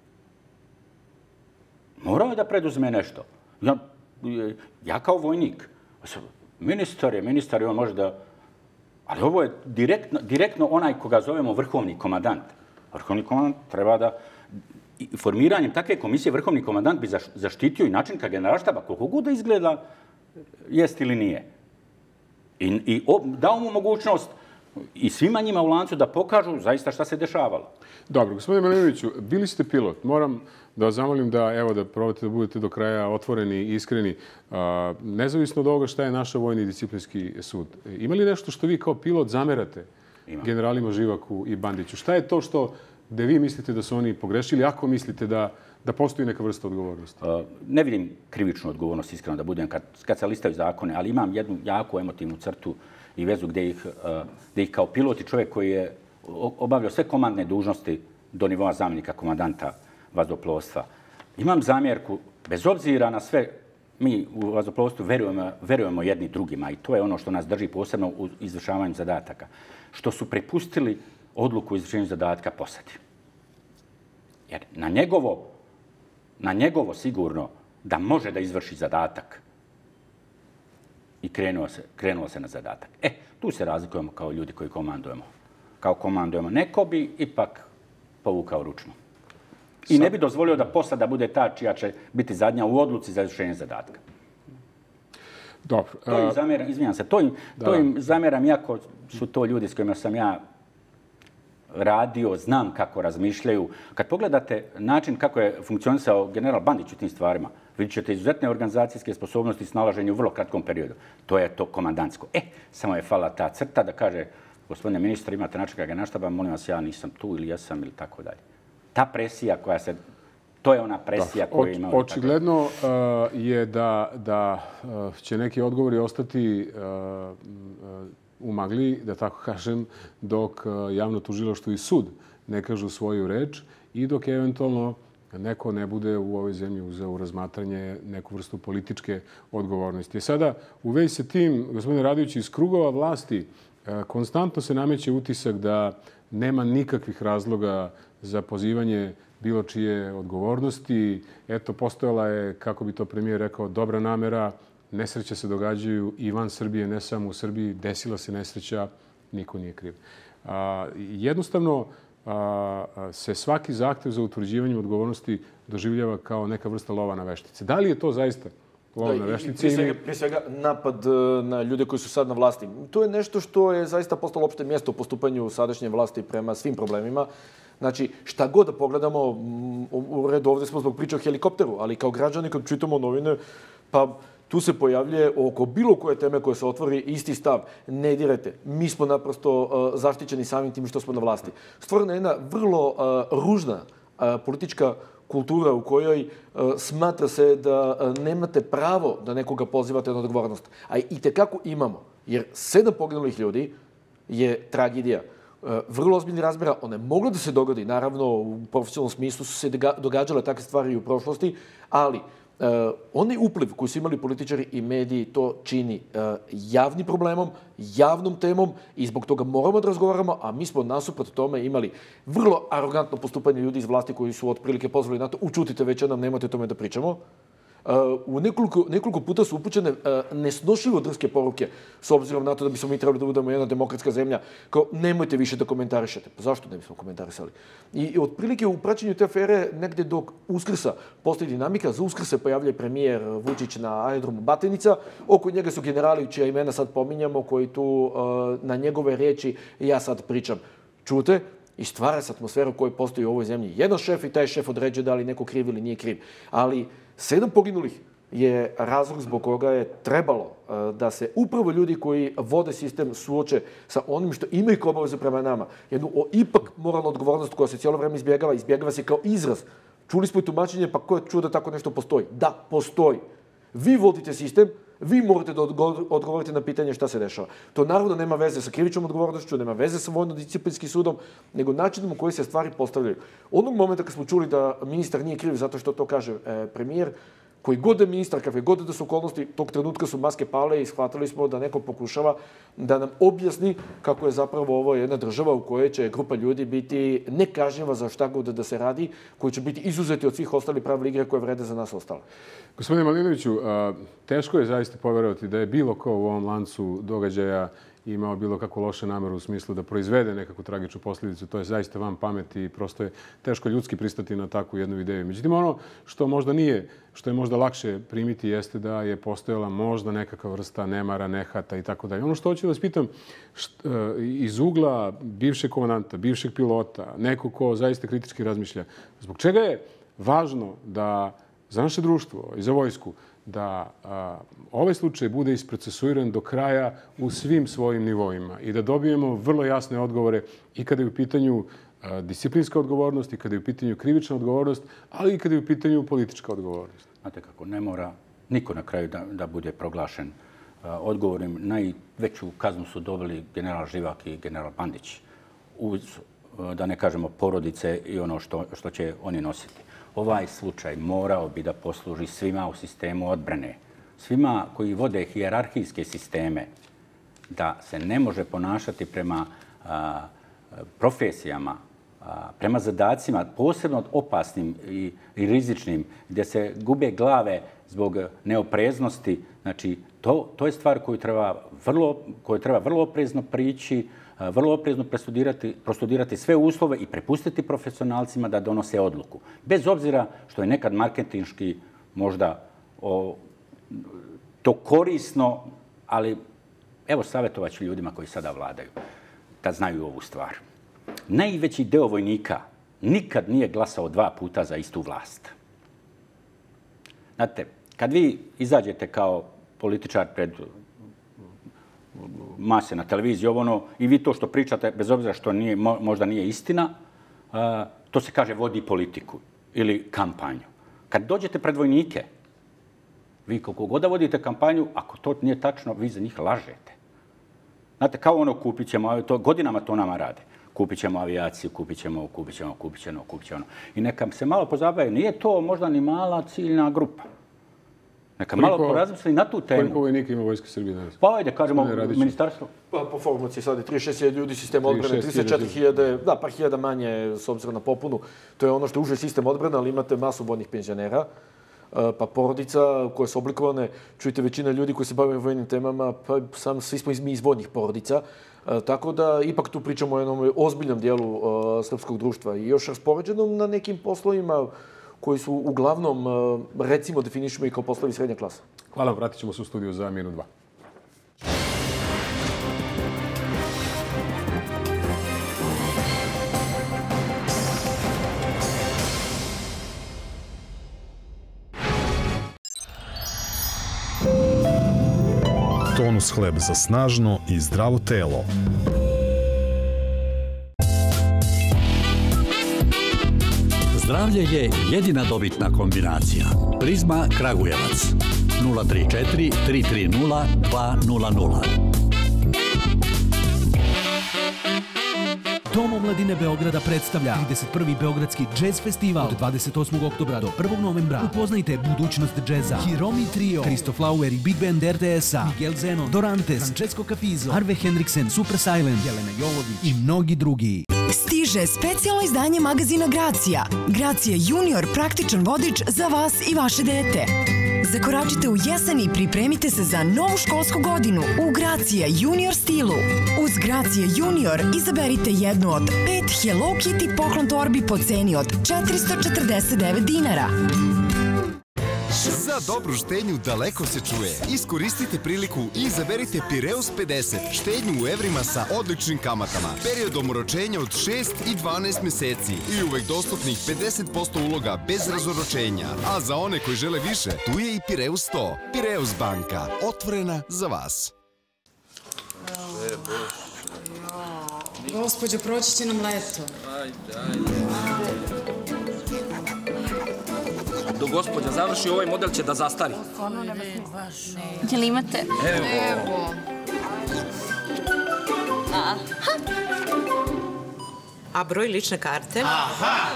Morao je da preduzme nešto. Ja, ja kao vojnik, ministar je, ministar je, on može da... Ali ovo je direktno, direktno onaj koga zovemo vrhovni komandant. Vrhovni komandant treba da... Formiranjem takve komisije vrhovni komandant bi zaštitio i načelnika Generalštaba, koliko god da izgleda, jest ili nije. I, i o, dao mu mogućnost i svima njima u lancu da pokažu zaista šta se dešavalo. Dobro, gospodine Milinoviću, bili ste pilot. Moram da vas zamolim da, evo, da probate da budete do kraja otvoreni i iskreni. A, nezavisno od ovoga šta je naš vojni disciplinski sud. Ima li nešto što vi kao pilot zamerate Ima. generalima Živaku i Bandiću? Šta je to što gde vi mislite da su oni pogrešili, ako mislite da da postoji neka vrsta odgovornosti? Uh, ne vidim krivičnu odgovornost, iskreno da budem, kad, kad se listaju zakone, ali imam jednu jako emotivnu crtu i vezu gde ih, uh, gde ih kao pilot i čovjek koji je obavljao sve komandne dužnosti do nivoa zamjenika komandanta vazduhoplovstva. Imam zamjerku, bez obzira na sve, mi u vazduhoplovstvu verujemo, verujemo jedni drugima i to je ono što nas drži posebno u izvršavanju zadataka. Što su prepustili odluku o izvršenju zadatka posadi. Jer na njegovo na njegovo sigurno da može da izvrši zadatak i krenuo se, krenuo se na zadatak. E, tu se razlikujemo kao ljudi koji komandujemo. Kao komandujemo. Neko bi ipak povukao ručno. I ne bi dozvolio da posada bude ta čija će biti zadnja u odluci za izvršenje zadatka. Dobro. To im zamjeram, izvinjam se, to im, to im zamjeram, iako su to ljudi s kojima sam ja radio, znam kako razmišljaju. Kad pogledate način kako je funkcionisao general Bandić u tim stvarima, vidjet ćete izuzetne organizacijske sposobnosti i snalaženje u vrlo kratkom periodu. To je to komandantsko. E, samo je fala ta crta da kaže, gospodine ministar, imate načelnika Generalštaba, molim vas, ja nisam tu ili jesam ili tako dalje. Ta presija koja se... To je ona presija da, koju ima... Očigledno uh, je da, da uh, će neki odgovori ostati uh, uh, u magli, da tako kažem, dok javno tužilaštvo i sud ne kažu svoju reč i dok eventualno neko ne bude u ovoj zemlji uzeo u razmatranje neku vrstu političke odgovornosti. Sada, u vezi sa tim, gospodine Radović, iz krugova vlasti konstantno se nameće utisak da nema nikakvih razloga za pozivanje bilo čije odgovornosti. Eto, postojala je, kako bi to premijer rekao, dobra namera. Nesreće se događaju i van Srbije, ne samo u Srbiji. Desila se nesreća, niko nije kriv. A, jednostavno a, se svaki zahtev za utvrđivanje odgovornosti doživljava kao neka vrsta lova na veštice. Da li je to zaista lova na veštice? Prije svega, prije svega napad na ljude koji su sad na vlasti. To je nešto što je zaista postalo opšte mjesto u postupanju sadašnje vlasti prema svim problemima. Znači, šta god da pogledamo, u redu ovdje smo zbog priče o helikopteru, ali kao građani kad čitamo novine, pa tu se pojavljuje oko bilo koje teme koje se otvori isti stav. Ne dirajte. Mi smo naprosto uh, zaštićeni samim tim što smo na vlasti. Stvorena je jedna vrlo uh, ružna uh, politička kultura u kojoj uh, smatra se da uh, nemate pravo da nekoga pozivate na odgovornost. A i tekako imamo. Jer sedam poginulih ljudi je tragedija. Uh, vrlo ozbiljni razmjera. One moglo da se dogodi. Naravno, u profesionalnom smislu su se događale takve stvari u prošlosti, ali onaj upliv koji su imali političari i mediji to čini javnim problemom, javnom temom i zbog toga moramo da razgovaramo, a mi smo nasuprot tome imali vrlo arogantno postupanje ljudi iz vlasti koji su otprilike pozvali na to, učutite već, nam nemojte o tome da pričamo. U nekoliko, nekoliko puta su upućene nesnošljivo drske poruke s obzirom na to da bismo mi trebali da budemo jedna demokratska zemlja, kao nemojte više da komentarišete. Pa zašto ne bismo komentarisali? I, i otprilike u praćenju te afere negde do Uskrsa postoji dinamika. Za Uskrs se pojavlja premijer Vučić na aerodromu Batajnica. Oko njega su generali, čija imena sad pominjamo, koji tu na njegove riječi ja sad pričam. Čute? I stvara se atmosfera u kojoj postoji u ovoj zemlji jedan šef i taj šef određuje da li neko kriv ili nije kriv. Ali sedam poginulih je razlog zbog koga je trebalo da se upravo ljudi koji vode sistem suoče sa onim što imaju kao obavezu prema nama. Jednu o, ipak moralnu odgovornost koja se cijelo vreme izbjegava, izbjegava se kao izraz. Čuli smo i tumačenje, pa ko je čuo da tako nešto postoji? Da, postoji. Vi vodite sistem, vi morate da odgovorite na pitanje šta se dešava. To naravno nema veze sa krivičnom odgovornošću, nema veze sa vojno-disciplinskim sudom, nego načinom u koji se stvari postavljaju. Onog momenta kad smo čuli da ministar nije kriv zato što to kaže e, premijer, koji god je ministar, kakve god da su okolnosti, tog trenutka su maske pale i shvatili smo da neko pokušava da nam objasni kako je zapravo ovo jedna država u kojoj će grupa ljudi biti nekažnjiva za šta god da se radi, koji će biti izuzeti od svih ostalih pravila igre koje vrede za nas ostale. Gospodine Malinoviću, teško je zaista poverovati da je bilo ko u ovom lancu događaja imao bilo kakvu lošu nameru u smislu da proizvede nekakvu tragičnu posljedicu. To je zaista van pameti i prosto je teško ljudski pristati na takvu jednu ideju. Međutim, ono što možda nije, što je možda lakše primiti jeste da je postojala možda nekakva vrsta nemara, nehata i tako dalje. Ono što hoću da vas pitam, iz ugla bivšeg komandanta, bivšeg pilota, neko ko zaista kritički razmišlja, zbog čega je važno da za naše društvo i za vojsku da a, ovaj slučaj bude isprocesuiran do kraja u svim svojim nivoima i da dobijemo vrlo jasne odgovore i kada je u pitanju a, disciplinska odgovornost i kada je u pitanju krivična odgovornost, ali i kada je u pitanju politička odgovornost. Znate kako, ne mora niko na kraju da, da bude proglašen a, odgovornim. Najveću kaznu su dobili general Živak i general Bandić, uz, a, da ne kažemo, porodice i ono što, što će oni nositi. Ovaj slučaj morao bi da posluži svima u sistemu odbrane, svima koji vode hijerarhijske sisteme, da se ne može ponašati prema a, profesijama, a, prema zadacima, posebno opasnim i, i rizičnim, gdje se gube glave zbog neopreznosti. Znači, to, to je stvar koju treba vrlo, koju treba vrlo oprezno prići, vrlo oprezno prostudirati, prostudirati sve uslove i prepustiti profesionalcima da donose odluku. Bez obzira što je nekad marketinški možda o, to korisno, ali evo savjetovat ću ljudima koji sada vladaju da znaju ovu stvar. Najveći deo vojnika nikad nije glasao dva puta za istu vlast. Znate, kad vi izađete kao političar pred mase na televiziji, ovo ono, i vi to što pričate, bez obzira što nije, možda nije istina, to se kaže vodi politiku ili kampanju. Kad dođete pred vojnike, vi koliko god da vodite kampanju, ako to nije tačno, vi za njih lažete. Znate, kao ono kupit ćemo, to, godinama to nama rade. Kupit ćemo avijaciju, kupit ćemo, kupit ćemo, kupit ćemo, kupit ćemo. I neka se malo pozabavaju. Nije to možda ni mala ciljna grupa. Neka malo porazmisli na tu temu. Koliko vojnika ima Vojske Srbije danas? Pa ajde, kažemo, ministarstvo. Pa po formaciji sad je trideset šest hiljada ljudi sistem odbrane, trideset četiri hiljade, da, par hiljada manje s obzirom na popunu. To je ono što je uže sistem odbrane, ali imate masu vojnih penzionera. Pa porodica koje su oblikovane, čujte, većina ljudi koji se bave vojnim temama, pa sam svi smo mi iz vojnih porodica. Tako da ipak tu pričamo o jednom ozbiljnom dijelu srpskog društva i još raspoređenom na nekim poslovima koji su uglavnom, recimo, definišemo i kao poslovi srednja klasa. Hvala, vratit ćemo se u studiju za minut dva. Tonus hleb za snažno i zdravo telo. Zdravlje je jedina dobitna kombinacija. Prizma Kragujevac. nula tri četiri tri tri nula dva nula nula. Dom omladine Beograda predstavlja trideset prvi Beogradski džez festival od dvadeset osmog oktobra do prvog novembra. Upoznajte budućnost džeza, Hiromi Trio, Christoph Lauer i Big Band R D S-a, Miguel Zeno, Dorantes, Francesco Capizo, Arve Henriksen, Super Silent, Jelena Jovović i mnogi drugi. Stiže specijalno izdanje magazina Gracija. Gracija Junior, praktičan vodič za vas i vaše dete. Zakoračite u jesen i pripremite se za novu školsku godinu u Gracija Junior stilu. Uz Gracija Junior izaberite jednu od pet Hello Kitty poklon torbi po ceni od četiristo četrdeset devet dinara. Za dobru štednju daleko se čuje. Iskoristite priliku i izaberite Pireus pedeset, štednju u evrima sa odličnim kamatama, periodom oročenja od šest i dvanaest meseci i uvek dostupnih pedeset posto uloga bez razoročenja. A za one koji žele više, tu je i Pireus sto. Pireus banka, otvorena za vas. Gospodjo, proći će nam leto. Ajde, ajde. Dok gospođa završi, ovaj model će da zastari. Jel imate? Evo. A broj lične karte? Aha!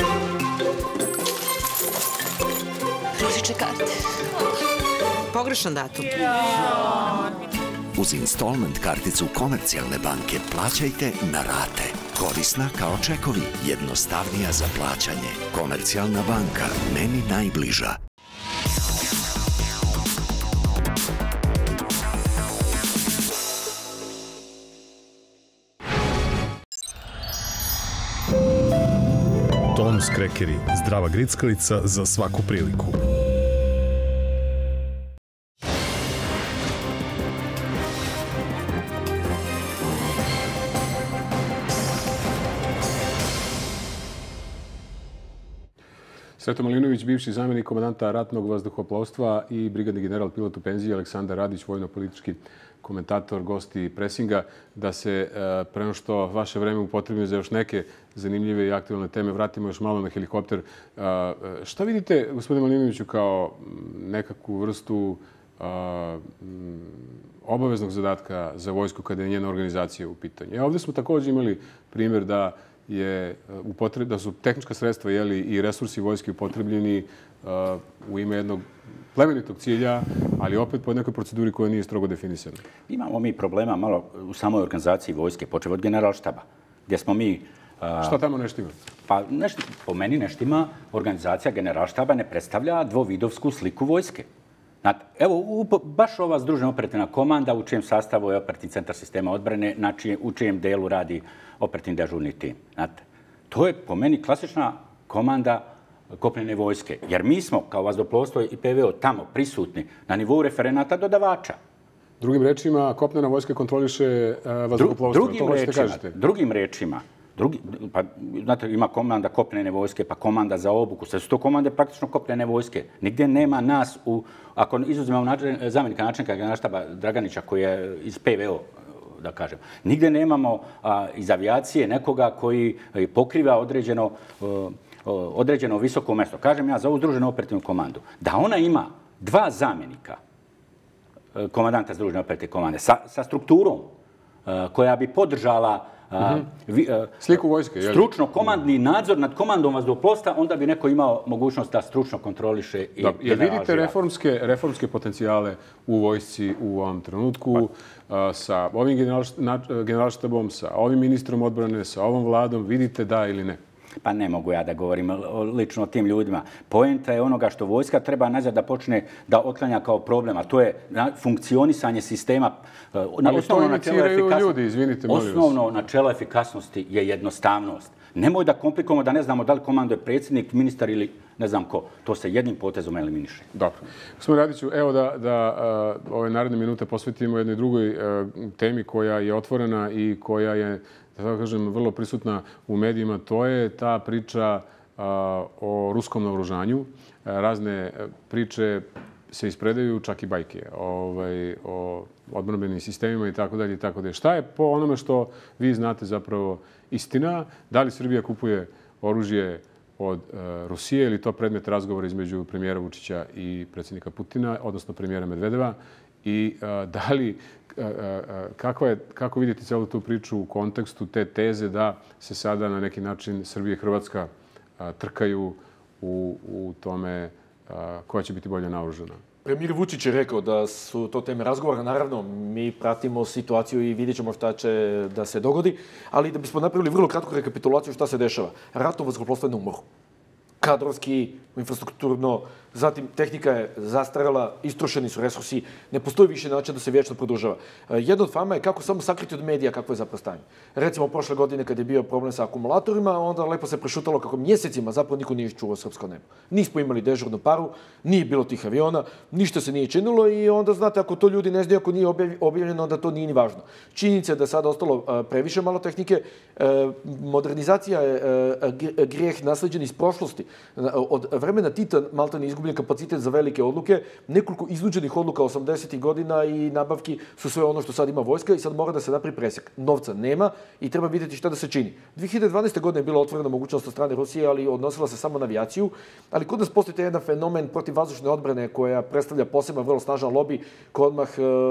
Broj lične karte. Pogrešan datum. Uz installment karticu Komercijalne banke plaćajte na rate. Korisna kao čekovi, jednostavnija za plaćanje. Komercijalna banka, meni najbliža. Tonus krekeri, zdrava grickalica za svaku priliku. Sreto Malinović, bivši zamjenik komandanta ratnog vazduhoplovstva i brigadni general pilot u penziji, Aleksandar Radić, vojno-politički komentator, gosti Presinga, da se prema što vaše vreme upotrebuje za još neke zanimljive i aktualne teme, vratimo još malo na helikopter. Šta vidite, gospodine Malinoviću, kao nekakvu vrstu obaveznog zadatka za vojsku kada je njena organizacija u pitanju? Ovdje smo također imali primjer da je da su tehnička sredstva i resursi vojske upotrebljeni u ime jednog plemenitog cilja, ali opet po nekoj proceduri koja nije strogo definisana. Imamo mi problema malo u samoj organizaciji vojske, počeo od generalštaba, gdje smo mi... Šta tamo nešto ima? Pa po meni nešto ima. Organizacija generalštaba ne predstavlja dvovidovsku sliku vojske. Evo, baš ova združena operativna komanda u čijem sastavu je operativni centar sistema odbrane, u čijem delu radi operativni dežurni tim. To je po meni klasična komanda kopnene vojske. Jer mi smo, kao vazduhoplovstvo i P V O, tamo prisutni na nivou referenata dodavača. Drugim rečima, kopnena vojska kontroliše vazduhoplovstvo. Drugim rečima, pa, znate, ima komanda kopnene vojske, pa komanda za obuku. Sve su to komande praktično kopnene vojske. Nigdje nema nas, u, ako izuzmemo zamjenika načelnika generalštaba Draganića, koji je iz P V O, da kažem. Nigdje nemamo a, iz avijacije nekoga koji pokriva određeno, uh, određeno visoko mjesto. Kažem ja za ovu združenu operativnu komandu. Da ona ima dva zamjenika uh, komandanta združene operativne komande sa, sa strukturom uh, koja bi podržala sliku vojske, stručno komandni nadzor nad komandom vazduhoplovstva, onda bi neko imao mogućnost da stručno kontroliše i generalžira. Jer vidite reformske, reformske potencijale u vojsci u ovom trenutku sa ovim generalštabom, sa ovim ministrom odbrane, sa ovom vladom, vidite da ili ne? Pa ne mogu ja da govorim lično o tim ljudima. Poenta je onoga što vojska treba nazad da počne da otklanja kao problem, a to je funkcionisanje sistema. Ali to iniciraju ljudi, izvinite, molim vas. Osnovno načelo efikasnosti je jednostavnost. Nemoj da komplikujemo da ne znamo da li komanduje predsjednik, ministar ili ne znam ko. To se jednim potezom eliminiše. Dobro. Gospodin Radiću, evo da, da uh, ove naredne minute posvetimo jednoj drugoj uh, temi koja je otvorena i koja je, da tako kažem, vrlo prisutna u medijima. To je ta priča uh, o ruskom naoružanju. Uh, razne priče se ispredaju, čak i bajke, ovaj, o odbrambenim sistemima i tako dalje i tako dalje. Šta je po onome što vi znate zapravo istina? Da li Srbija kupuje oružje od uh, Rusije ili to predmet razgovora između premijera Vučića i predsjednika Putina, odnosno premijera Medvedeva? I da li, kako, je, kako vidite celu tu priču u kontekstu te teze da se sada na neki način Srbija i Hrvatska trkaju u, u tome koja će biti bolje naoružana? Premijer Vučić je rekao da su to teme razgovora. Naravno, mi pratimo situaciju i vidjet ćemo šta će da se dogodi, ali da bismo napravili vrlo kratku rekapitulaciju šta se dešava. Ratno vazduhoplovstvo je na umoru. Kadrovski, infrastrukturno, zatim tehnika je zastarela, istrošeni su resursi, ne postoji više način da se vječno produžava. Jedna od fama je kako samo sakriti od medija kakvo je zapravo stanje. Recimo, prošle godine kad je bio problem sa akumulatorima, onda lepo se prešutalo kako mjesecima zapravo niko nije čuvao srpsko nebo. Nismo imali dežurnu paru, nije bilo tih aviona, ništa se nije činilo i onda, znate, ako to ljudi ne znaju, ako nije objavljeno, onda to nije ni važno. Činjenica je da je sada ostalo previše malo tehnike. Modernizacija je grijeh nasleđen iz prošlosti. Od vremena Tita malta ne izgubljen kapacitet za velike odluke. Nekoliko iznuđenih odluka osamdesetih godina i nabavki su sve ono što sad ima vojska i sad mora da se napravi presjek. Novca nema i treba vidjeti šta da se čini. dve hiljade dvanaeste. godine je bila otvorena mogućnost od strane Rusije, ali odnosila se samo na avijaciju. Ali kod nas postoji jedan fenomen protiv vazdušne odbrane koja predstavlja poseban vrlo snažan lobi koji odmah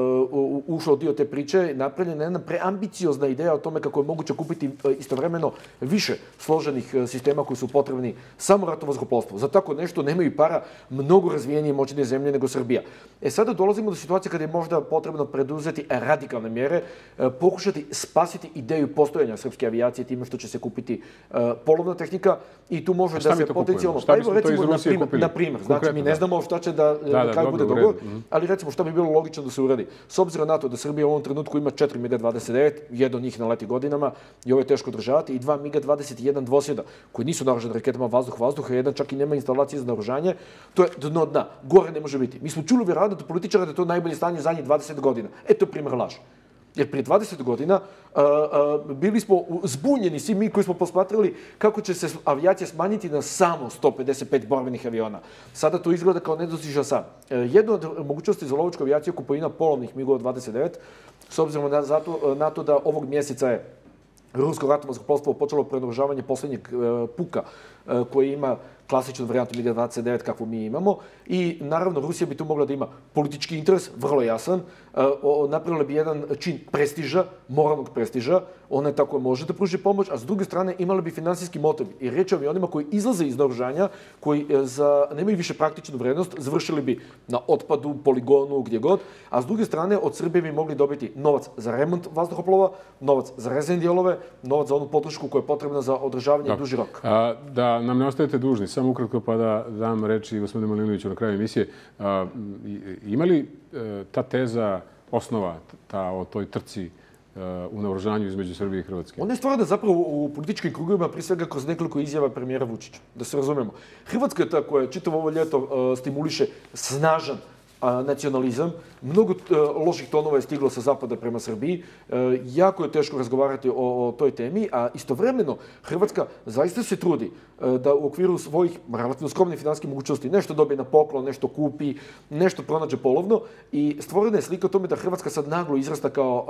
uh, ušao dio te priče. Napravljena je jedna preambiciozna ideja o tome kako je moguće kupiti istovremeno više složenih sistema koji su potrebni samo ratno vazduhoplovstvo. Za tako nešto nemaju para mnogo razvijenije i moćnije zemlje nego Srbija. E sada dolazimo do situacije kada je možda potrebno preduzeti radikalne mjere, pokušati spasiti ideju postojanja srpske avijacije time što će se kupiti polovna tehnika i tu može da se potencijalno... Šta bismo to iz Rusije kupili? Na primjer, znači mi ne znamo šta će da na kraju bude dogovor, ali recimo šta bi bilo logično da se uradi. S obzirom na to da Srbija u ovom trenutku ima četiri MiG dvadeset devet, jedan od njih naleti godinama i ovo je teško održavati, i dva MiG dvadeset jedan dvosjeda koji nisu naoružani raketama vazduh-vazduh, jedan čak i nema instalacije za naoružanje. To je dno dna. Gore ne može biti. Mi smo čuli vjerojatno od političara da je to najbolje stanje zadnjih dvadeset godina. E, to je primjer laž. Jer prije dvadeset godina a, a, bili smo zbunjeni svi mi koji smo posmatrali kako će se avijacija smanjiti na samo sto pedeset pet borbenih aviona. Sada to izgleda kao nedostižan san. E, jedna od mogućnosti za lovačku avijaciju kupovina polovnih MiG dvadeset devet, s obzirom na, zato, na to da ovog mjeseca je rusko ratno vazduhoplovstvo počelo prenaoružavanje posljednjeg e, puka e, koji ima klasičnu varijantu MiG dvadeset devet kakvu mi imamo. I naravno Rusija bi tu mogla da ima politički interes, vrlo jasan. Napravila bi jedan čin prestiža, moralnog prestiža. Ona je tako može da pruži pomoć, a s druge strane imala bi finansijski motiv. I reč je o avionima koji izlaze iz naoružanja, koji za, nemaju više praktičnu vrednost, završili bi na otpadu, poligonu, gdje god. A s druge strane od Srbije bi mogli dobiti novac za remont vazduhoplova, novac za rezervne dijelove, novac za onu podršku koja je potrebna za održavanje duži rok. A, da nam ne ostajete dužni, samo ukratko pa da dam reći gospodinu Malinoviću na kraju emisije. A, ima li e, ta teza osnova ta, o toj trci e, u naoružanju između Srbije i Hrvatske? Ona je stvarna zapravo u političkim krugovima, prije svega kroz nekoliko izjava premijera Vučića, da se razumemo. Hrvatska je ta koja čitavo ovo ljeto e, stimuliše snažan nacionalizam. Mnogo loših tonova je stiglo sa zapada prema Srbiji. Jako je teško razgovarati o, o toj temi, a istovremeno Hrvatska zaista se trudi da u okviru svojih relativno skromnih finansijskih mogućnosti nešto dobije na poklon, nešto kupi, nešto pronađe polovno i stvorena je slika o tome da Hrvatska sad naglo izrasta kao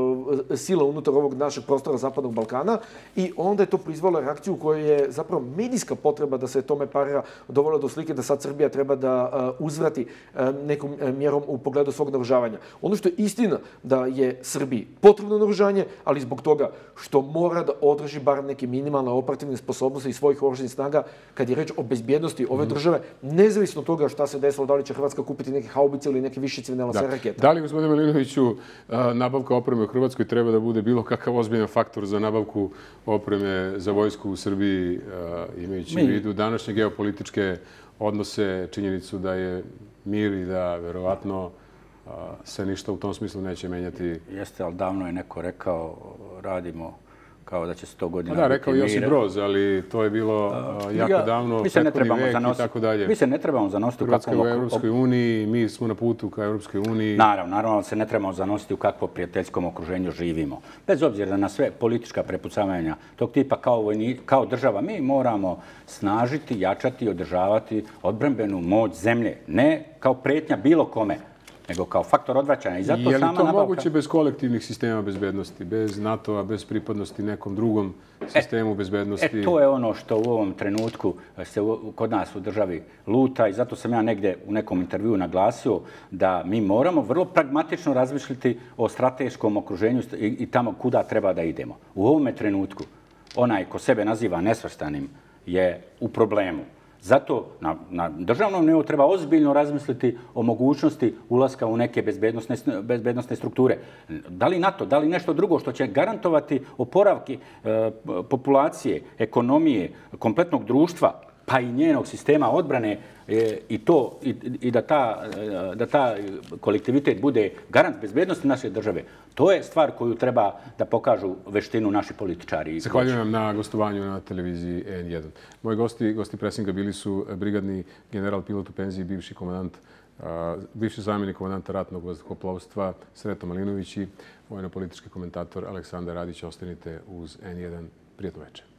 a, sila unutar ovog našeg prostora Zapadnog Balkana i onda je to proizvalo reakciju koja je zapravo medijska potreba da se tome parira dovela do slike da sad Srbija treba da a, uzvrati a, nekom mjerom u pogledu svog naoružavanja. Ono što je istina da je Srbiji potrebno naoružanje, ali zbog toga što mora da održi bar neke minimalne operativne sposobnosti i svojih oružanih snaga kad je reč o bezbjednosti ove države, nezavisno od toga šta se desilo, da li će Hrvatska kupiti neke haubice ili neke višecevne laser rakete. Da li, gospodine Malinoviću, nabavka opreme u Hrvatskoj treba da bude bilo kakav ozbiljan faktor za nabavku opreme za vojsku u Srbiji, imajući u vidu današnje geopolitičke odnose, činjenicu da je mir i da verovatno se ništa u tom smislu neće menjati? Jeste, ali davno je neko rekao, radimo kao da će sto godina da, rekao Josip Broz, ali to je bilo uh, jako ja, davno, prethodni vek i tako dalje. Mi se ne trebamo zanositi Hrvatska u kakvom... u Europskoj uniji, mi smo na putu ka Europskoj uniji. Naravno, naravno se ne trebamo zanositi u kakvo prijateljskom okruženju živimo. Bez obzira na sve politička prepucavanja tog tipa kao, vojni, kao država, mi moramo snažiti, jačati i održavati odbrambenu moć zemlje. Ne kao pretnja bilo kome. nego kao faktor odvraćanja. I zato je li sama to nabavka... moguće bez kolektivnih sistema bezbednosti, bez NATO-a, bez pripadnosti nekom drugom sistemu bezbednosti? E, to je ono što u ovom trenutku se kod nas u državi luta i zato sam ja negdje u nekom intervjuu naglasio da mi moramo vrlo pragmatično razmišljati o strateškom okruženju i tamo kuda treba da idemo. U ovome trenutku onaj ko sebe naziva nesvrstanim je u problemu. Zato na, na državnom nivou treba ozbiljno razmisliti o mogućnosti ulaska u neke bezbednostne, bezbednostne strukture. Da li NATO, da li nešto drugo što će garantovati oporavki e, populacije, ekonomije, kompletnog društva, pa i njenog sistema odbrane e, i to i, i da ta da ta kolektivitet bude garant bezbednosti naše države. To je stvar koju treba da pokažu veštinu naši političari. Zahvaljujem vam na gostovanju na televiziji N jedan. Moji gosti, gosti presinga bili su brigadni general pilot u penziji, bivši komandant, bivši zamjenik komandanta ratnog vazduhoplovstva Sreto Malinović i vojno-politički komentator Aleksandar Radić. Ostanite uz N jedan. Prijetno večer.